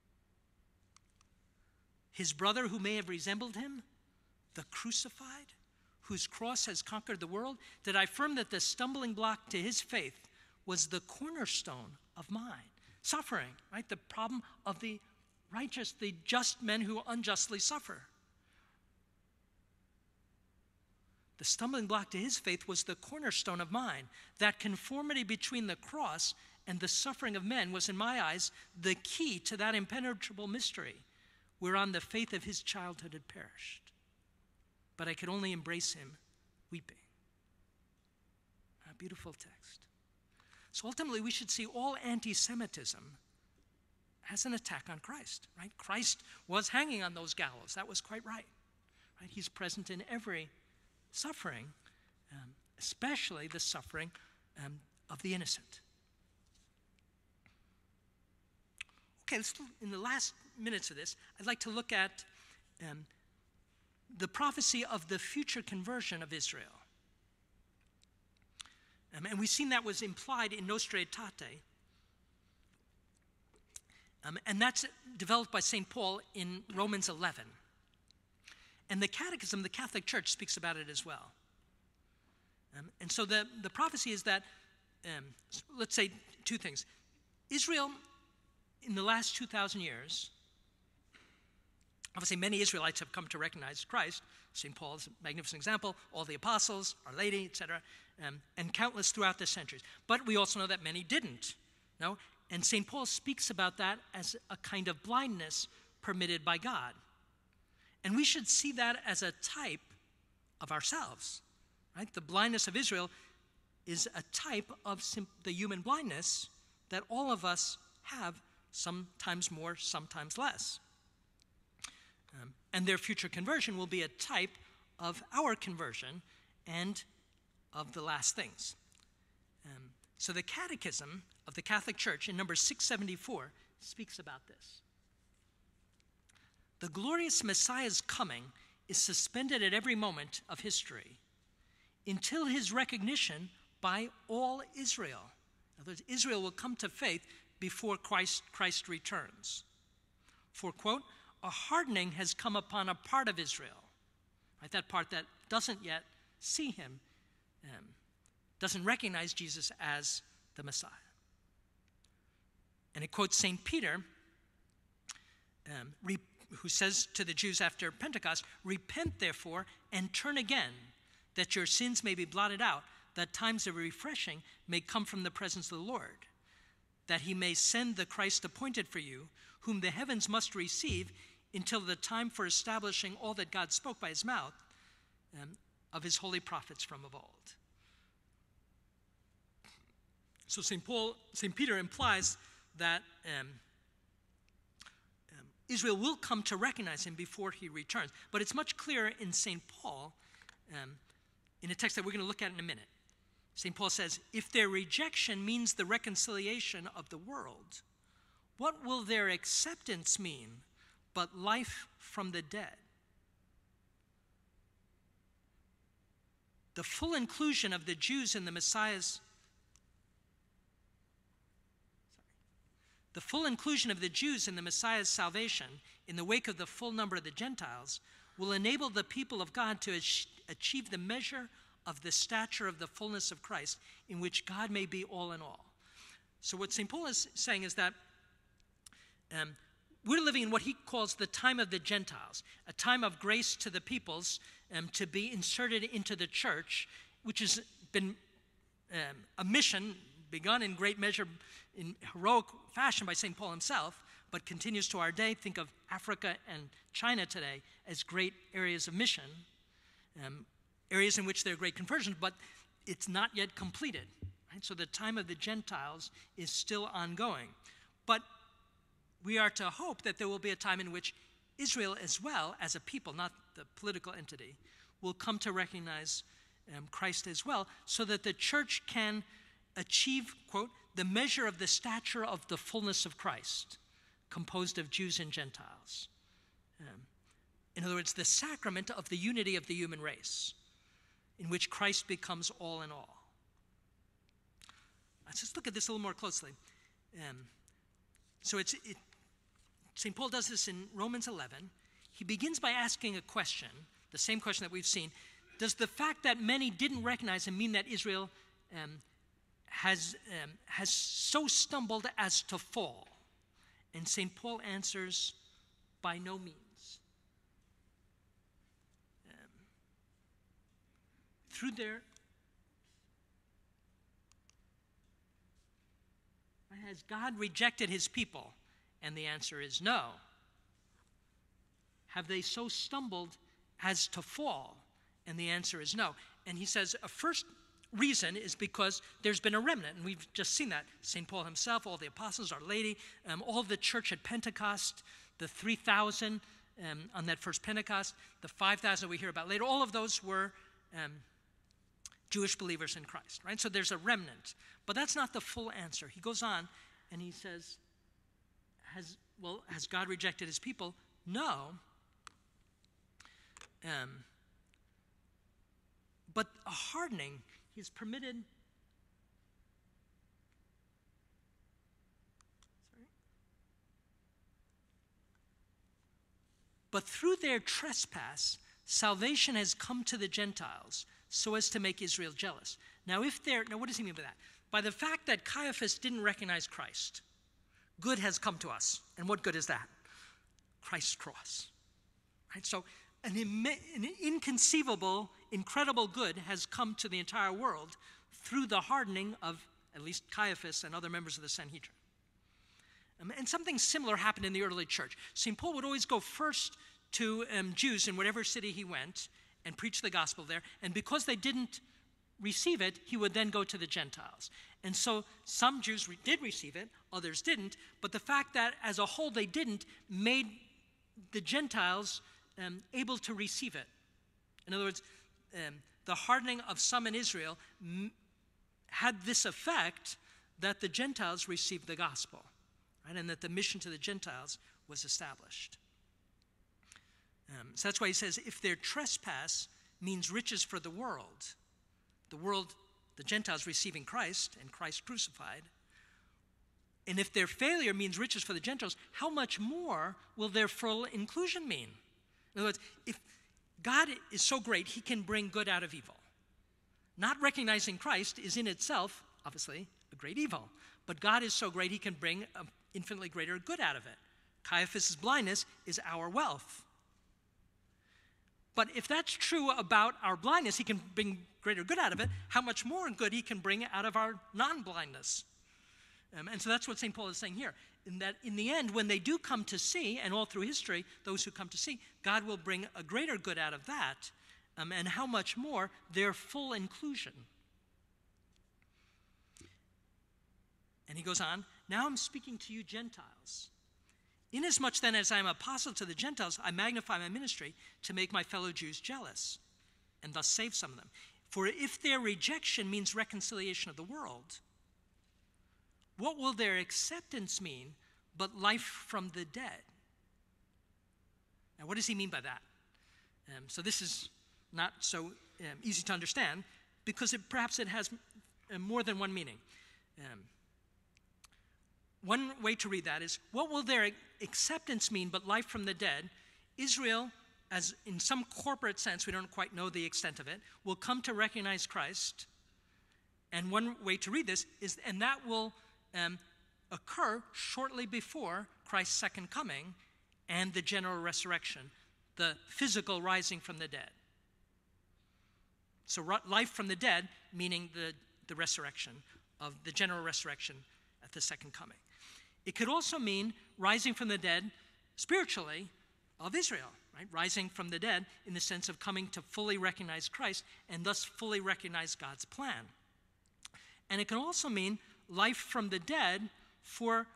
His brother who may have resembled him? The crucified, whose cross has conquered the world? Did I affirm that the stumbling block to his faith was the cornerstone of mine?" Suffering, right? The problem of the righteous, the just men who unjustly suffer. The stumbling block to his faith was the cornerstone of mine. That conformity between the cross and the suffering of men was, in my eyes, the key to that impenetrable mystery whereon the faith of his childhood had perished. But I could only embrace him weeping. A beautiful text. So ultimately, we should see all anti-Semitism as an attack on Christ, right? Christ was hanging on those gallows. That was quite right. He's present in every suffering, especially the suffering of the innocent. Okay, in the last minutes of this, I'd like to look at the prophecy of the future conversion of Israel. And we've seen that was implied in Nostra Aetate. And that's developed by St. Paul in Romans 11. And the Catechism, the Catholic Church, speaks about it as well. And so the prophecy is that, let's say two things. Israel, in the last 2,000 years, obviously many Israelites have come to recognize Christ. St. Paul is a magnificent example, all the apostles, Our Lady, etc., and countless throughout the centuries. But we also know that many didn't. No? And St. Paul speaks about that as a kind of blindness permitted by God. And we should see that as a type of ourselves. Right? The blindness of Israel is a type of the human blindness that all of us have, sometimes more, sometimes less. And their future conversion will be a type of our conversion and of the last things. So the Catechism of the Catholic Church in number 674 speaks about this. The glorious Messiah's coming is suspended at every moment of history until his recognition by all Israel. In other words, Israel will come to faith before Christ returns. For, quote, a hardening has come upon a part of Israel, right? That part that doesn't yet see him, doesn't recognize Jesus as the Messiah. And it quotes St. Peter, who says to the Jews after Pentecost, repent therefore and turn again, that your sins may be blotted out, that times of refreshing may come from the presence of the Lord, that he may send the Christ appointed for you, whom the heavens must receive until the time for establishing all that God spoke by his mouth of his holy prophets from of old. So St. Peter implies that Israel will come to recognize him before he returns. But it's much clearer in St. Paul, in a text that we're going to look at in a minute. St. Paul says, if their rejection means the reconciliation of the world, what will their acceptance mean but life from the dead? The full inclusion of the Jews in the Messiah's salvation in the wake of the full number of the Gentiles will enable the people of God to achieve the measure of the stature of the fullness of Christ, in which God may be all in all. So what St. Paul is saying is that we're living in what he calls the time of the Gentiles, a time of grace to the peoples to be inserted into the church, which has been a mission begun in great measure in heroic fashion by St. Paul himself, but continues to our day. Think of Africa and China today as great areas of mission, areas in which there are great conversions, but it's not yet completed. Right? So the time of the Gentiles is still ongoing. But we are to hope that there will be a time in which Israel as well, as a people, not the political entity, will come to recognize Christ as well, so that the church can achieve, quote, the measure of the stature of the fullness of Christ, composed of Jews and Gentiles. In other words, the sacrament of the unity of the human race, in which Christ becomes all in all. Let's just look at this a little more closely. St. Paul does this in Romans 11. He begins by asking a question, the same question that we've seen. Does the fact that many didn't recognize him mean that Israel has so stumbled as to fall? And St. Paul answers, by no means. Has God rejected his people? And the answer is no. Have they so stumbled as to fall? And the answer is no. And he says a first reason is because there's been a remnant, and we've just seen that. St. Paul himself, all the apostles, Our Lady, all the church at Pentecost, the 3,000 on that first Pentecost, the 5,000 we hear about later, all of those were Jewish believers in Christ, right? So there's a remnant. But that's not the full answer. He goes on and he says, has God rejected his people? No. But a hardening, he's permitted. But through their trespass, salvation has come to the Gentiles, so as to make Israel jealous. Now, what does he mean by that? By the fact that Caiaphas didn't recognize Christ, good has come to us. And what good is that? Christ's cross. Right? So an inconceivable, incredible good has come to the entire world through the hardening of at least Caiaphas and other members of the Sanhedrin. And something similar happened in the early church. St. Paul would always go first to Jews in whatever city he went and preach the gospel there. And because they didn't receive it, he would then go to the Gentiles. And so some Jews did receive it, others didn't. But the fact that as a whole they didn't made the Gentiles able to receive it. In other words, the hardening of some in Israel had this effect that the Gentiles received the gospel. Right, and that the mission to the Gentiles was established. So that's why he says, if their trespass means riches for the world, the Gentiles receiving Christ and Christ crucified, and if their failure means riches for the Gentiles, how much more will their full inclusion mean? In other words, if God is so great, he can bring good out of evil. Not recognizing Christ is in itself, obviously, a great evil. But God is so great, he can bring infinitely greater good out of it. Caiaphas' blindness is our wealth. But if that's true about our blindness, he can bring greater good out of it, how much more good he can bring out of our non-blindness. And so that's what St. Paul is saying here, in that in the end, when they do come to see, and all through history, those who come to see, God will bring a greater good out of that, and how much more their full inclusion. And he goes on, now I'm speaking to you Gentiles. Inasmuch then as I am apostle to the Gentiles, I magnify my ministry to make my fellow Jews jealous, and thus save some of them. For if their rejection means reconciliation of the world, what will their acceptance mean but life from the dead? Now, what does he mean by that? So this is not so easy to understand, because perhaps it has more than one meaning. One way to read that is, what will their acceptance mean but life from the dead? Israel, as in some corporate sense, we don't quite know the extent of it, will come to recognize Christ. And one way to read this is, and that will occur shortly before Christ's second coming and the general resurrection, the physical rising from the dead. So life from the dead, meaning the resurrection, of the general resurrection at the second coming. It could also mean rising from the dead spiritually of Israel, right? Rising from the dead in the sense of coming to fully recognize Christ and thus fully recognize God's plan. And it can also mean life from the dead for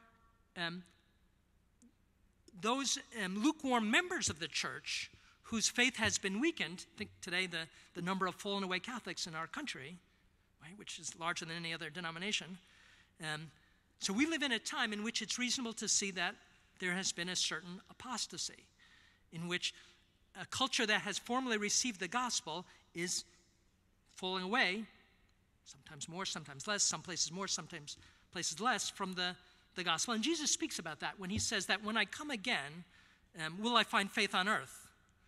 those lukewarm members of the church whose faith has been weakened. I think today the number of fallen away Catholics in our country, right, which is larger than any other denomination. So we live in a time in which it's reasonable to see that there has been a certain apostasy, in which a culture that has formally received the gospel is falling away, sometimes more, sometimes less, some places more, sometimes places less, from the gospel. And Jesus speaks about that when he says that when I come again, will I find faith on earth?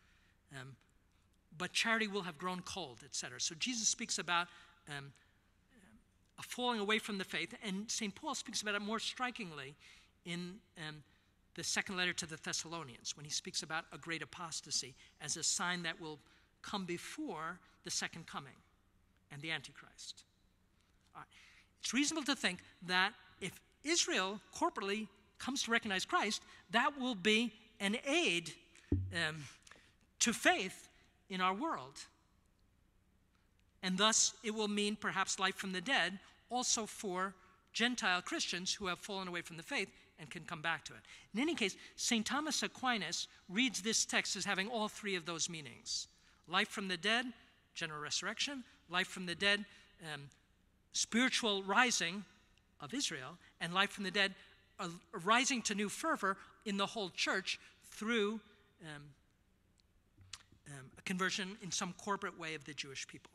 But charity will have grown cold, etc. So Jesus speaks about a falling away from the faith, and St. Paul speaks about it more strikingly in the second letter to the Thessalonians, when he speaks about a great apostasy as a sign that will come before the second coming and the Antichrist. All right. It's reasonable to think that if Israel corporately comes to recognize Christ, that will be an aid to faith in our world. And thus, it will mean perhaps life from the dead also for Gentile Christians who have fallen away from the faith and can come back to it. In any case, St. Thomas Aquinas reads this text as having all three of those meanings. Life from the dead, general resurrection. Life from the dead, spiritual rising of Israel. And life from the dead, a rising to new fervor in the whole church through a conversion in some corporate way of the Jewish people.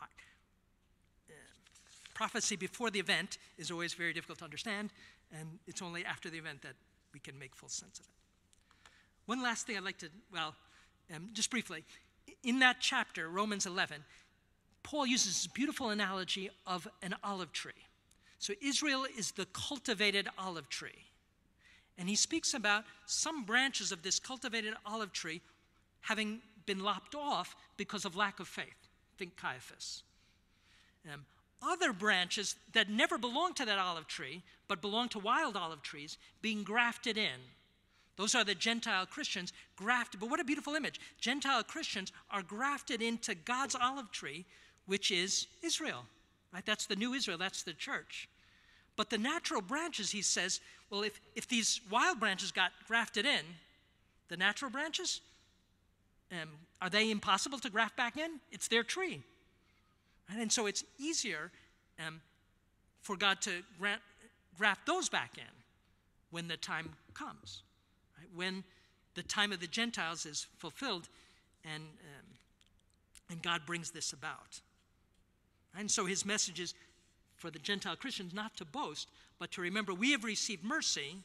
Prophecy before the event is always very difficult to understand, and it's only after the event that we can make full sense of it. One last thing I'd like to, just briefly, in that chapter, Romans 11, Paul uses this beautiful analogy of an olive tree. So Israel is the cultivated olive tree. And he speaks about some branches of this cultivated olive tree having been lopped off because of lack of faith. Think Caiaphas. Other branches that never belonged to that olive tree, but belonged to wild olive trees, being grafted in. Those are the Gentile Christians grafted. But what a beautiful image. Gentile Christians are grafted into God's olive tree, which is Israel. Right? That's the new Israel. That's the church. But the natural branches, he says, well, if these wild branches got grafted in, the natural branches, are they impossible to graft back in? It's their tree. Right? And so it's easier for God to graft those back in when the time comes. Right? When the time of the Gentiles is fulfilled and God brings this about. And so his message is for the Gentile Christians not to boast, but to remember we have received mercy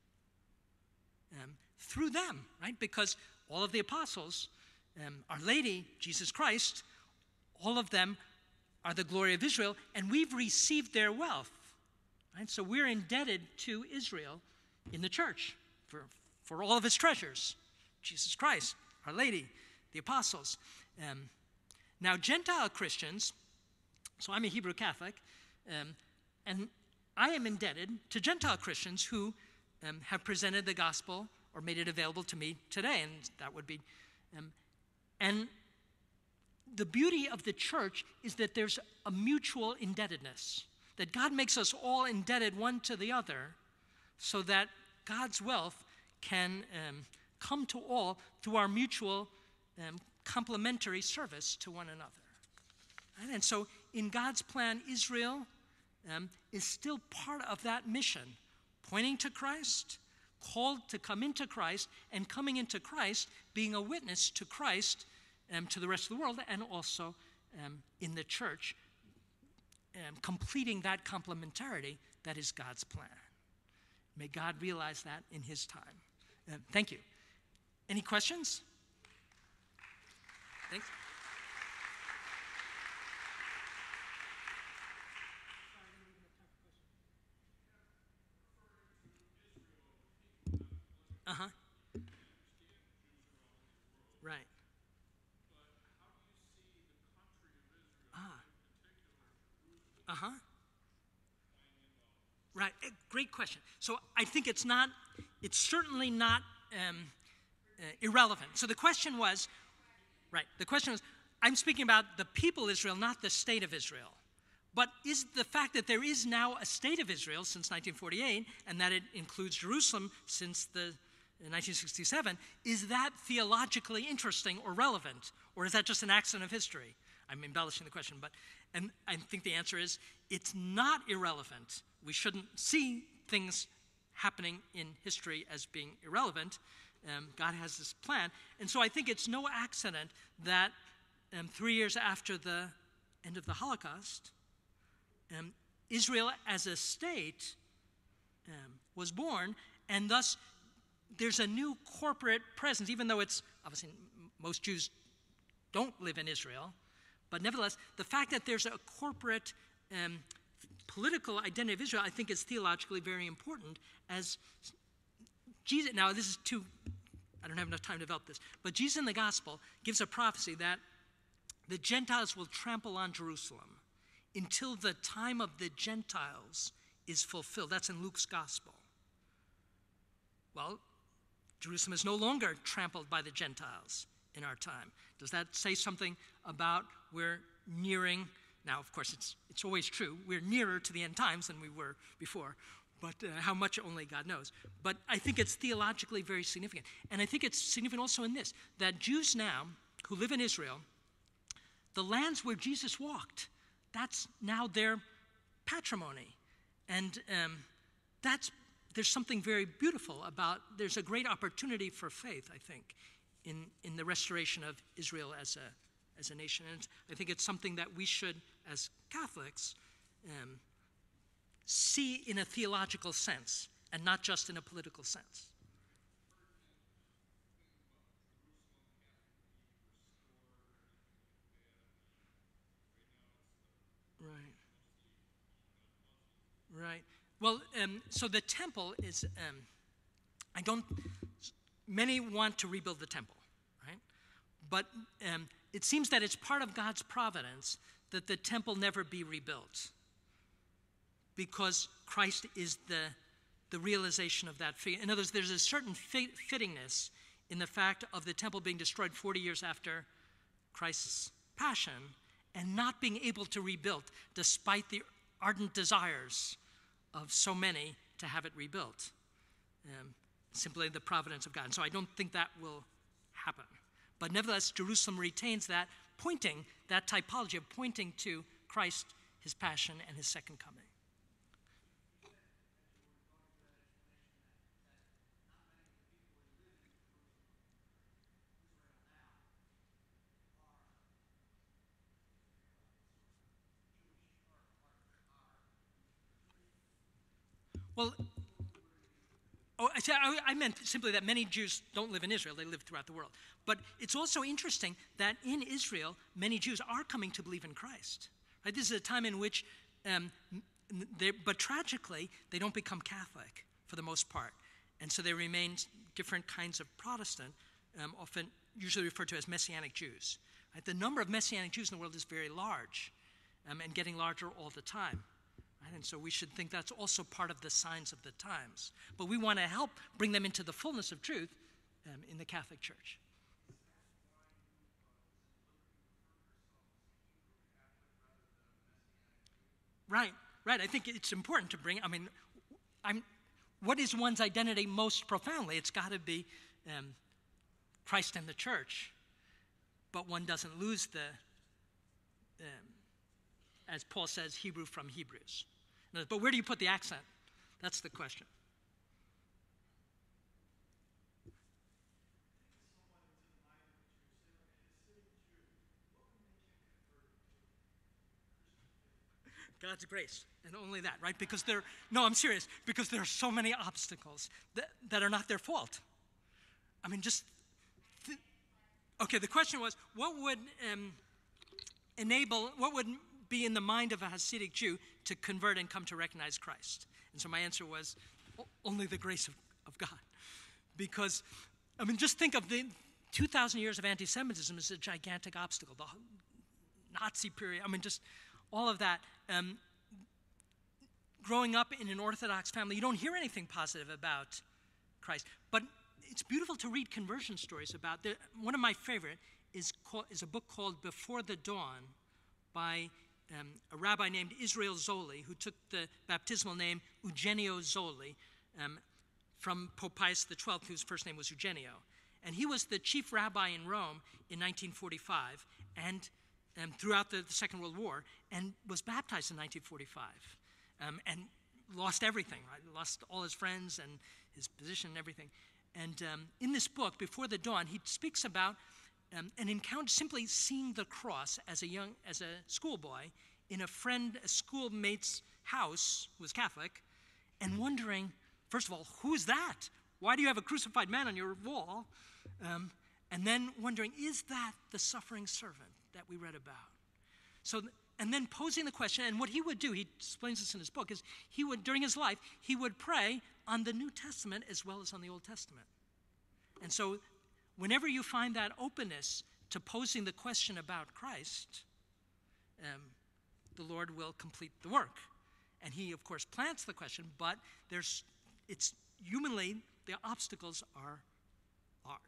through them, right? Because all of the apostles, Our Lady, Jesus Christ, all of them are the glory of Israel, and we've received their wealth. Right? So we're indebted to Israel in the church for all of its treasures. Jesus Christ, Our Lady, the apostles. Now, Gentile Christians, so I'm a Hebrew Catholic, and I am indebted to Gentile Christians who have presented the gospel or made it available to me today, and that would be... and the beauty of the church is that there's a mutual indebtedness, that God makes us all indebted one to the other so that God's wealth can come to all through our mutual complementary service to one another. Right? And so in God's plan, Israel is still part of that mission, pointing to Christ, called to come into Christ, and coming into Christ, being a witness to Christ to the rest of the world, and also in the church, completing that complementarity that is God's plan. May God realize that in his time. Thank you. Any questions? Thanks. Uh-huh. Right. Uh-huh. Right. Great question. So I think it's certainly not irrelevant. So the question was, I'm speaking about the people Israel, not the state of Israel. But is the fact that there is now a state of Israel since 1948, and that it includes Jerusalem since 1967, is that theologically interesting or relevant? Or is that just an accident of history? I'm embellishing the question, and I think the answer is it's not irrelevant. We shouldn't see things happening in history as being irrelevant. God has this plan. And so I think it's no accident that 3 years after the end of the Holocaust, Israel as a state was born, and thus there's a new corporate presence, even though it's obviously most Jews don't live in Israel, but nevertheless, the fact that there's a corporate political identity of Israel, I think, is theologically very important. As Jesus, now this is I don't have enough time to develop this, but Jesus in the gospel gives a prophecy that the Gentiles will trample on Jerusalem until the time of the Gentiles is fulfilled. That's in Luke's gospel. Well, Jerusalem is no longer trampled by the Gentiles in our time. Does that say something about we're nearing? Now, of course, it's always true. We're nearer to the end times than we were before, but how much only God knows. But I think it's theologically very significant. And I think it's significant also in this, that Jews now who live in Israel, the lands where Jesus walked, that's now their patrimony. And there's something very beautiful about, there's a great opportunity for faith, I think, in the restoration of Israel as a nation. And I think it's something that we should, as Catholics, see in a theological sense and not just in a political sense. Well, so the temple is, many want to rebuild the temple, right? But it seems that it's part of God's providence that the temple never be rebuilt, because Christ is the realization of that. In other words, there's a certain fittingness in the fact of the temple being destroyed 40 years after Christ's passion and not being able to rebuild, despite the ardent desires of so many to have it rebuilt. Simply the providence of God. And so I don't think that will happen. But nevertheless, Jerusalem retains that typology of pointing to Christ, his passion, and his second coming. Well, I meant simply that many Jews don't live in Israel, they live throughout the world. But it's also interesting that in Israel, many Jews are coming to believe in Christ. Right? This is a time in which, but tragically, they don't become Catholic for the most part. And so they remain different kinds of Protestant, often usually referred to as Messianic Jews. Right? The number of Messianic Jews in the world is very large, and getting larger all the time. Right? And so we should think that's also part of the signs of the times. But we want to help bring them into the fullness of truth in the Catholic Church. Right. I think it's important to bring, what is one's identity most profoundly? It's got to be Christ and the church. But one doesn't lose as Paul says, Hebrew from Hebrews. But where do you put the accent? That's the question. God's grace, and only that, right? Because I'm serious, because there are so many obstacles that are not their fault. The question was, what would be in the mind of a Hasidic Jew to convert and come to recognize Christ? And so my answer was, only the grace of God. Because, just think of the 2,000 years of anti-Semitism as a gigantic obstacle. The Nazi period, just all of that. Growing up in an Orthodox family, you don't hear anything positive about Christ. But it's beautiful to read conversion stories about. One of my favorite is a book called Before the Dawn by a rabbi named Israel Zoli, who took the baptismal name Eugenio Zoli from Pope Pius XII, whose first name was Eugenio. And he was the chief rabbi in Rome in 1945 and throughout the Second World War, and was baptized in 1945 and lost everything, right? Lost all his friends and his position and everything. And in this book, Before the Dawn, he speaks about an encounter, simply seeing the cross as a schoolboy in a schoolmate's house who was Catholic, and wondering, first of all, who's that? Why do you have a crucified man on your wall? And then wondering, is that the suffering servant that we read about? And then posing the question, and what he would do, he explains this in his book, is during his life, he would pray on the New Testament as well as on the Old Testament. And so whenever you find that openness to posing the question about Christ, the Lord will complete the work. And he, of course, plants the question, but humanly, the obstacles are large.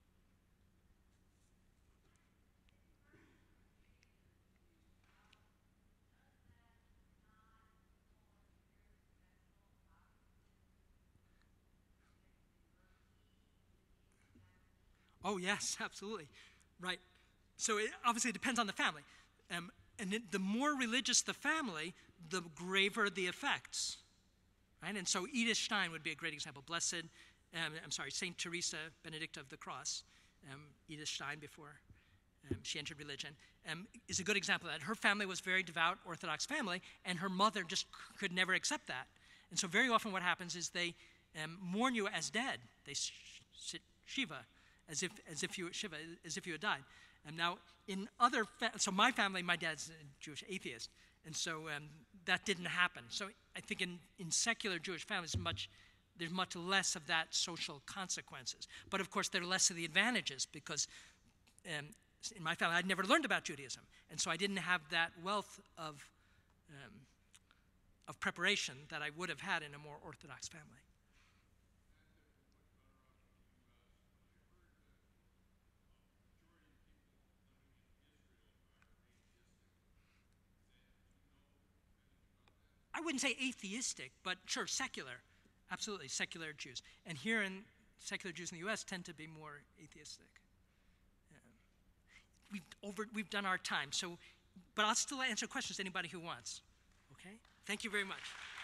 Oh, yes, absolutely. Right. So it obviously depends on the family. The more religious the family, the graver the effects. Right? And so Edith Stein would be a great example. St. Teresa Benedicta of the Cross, Edith Stein before she entered religion, is a good example of that. Her family was a very devout Orthodox family, and her mother just could never accept that. And so very often what happens is they mourn you as dead. They sit Shiva, as if you had died. And now so my family, my dad's a Jewish atheist, and so that didn't happen. So I think in secular Jewish families, there's much less of that social consequences. But of course, there are less of the advantages because in my family, I'd never learned about Judaism. And so I didn't have that wealth of preparation that I would have had in a more Orthodox family. I wouldn't say atheistic, but sure, secular. Absolutely, secular Jews. And here in secular Jews in the U.S. tend to be more atheistic. We've done our time, but I'll still answer questions to anybody who wants. Okay? Thank you very much.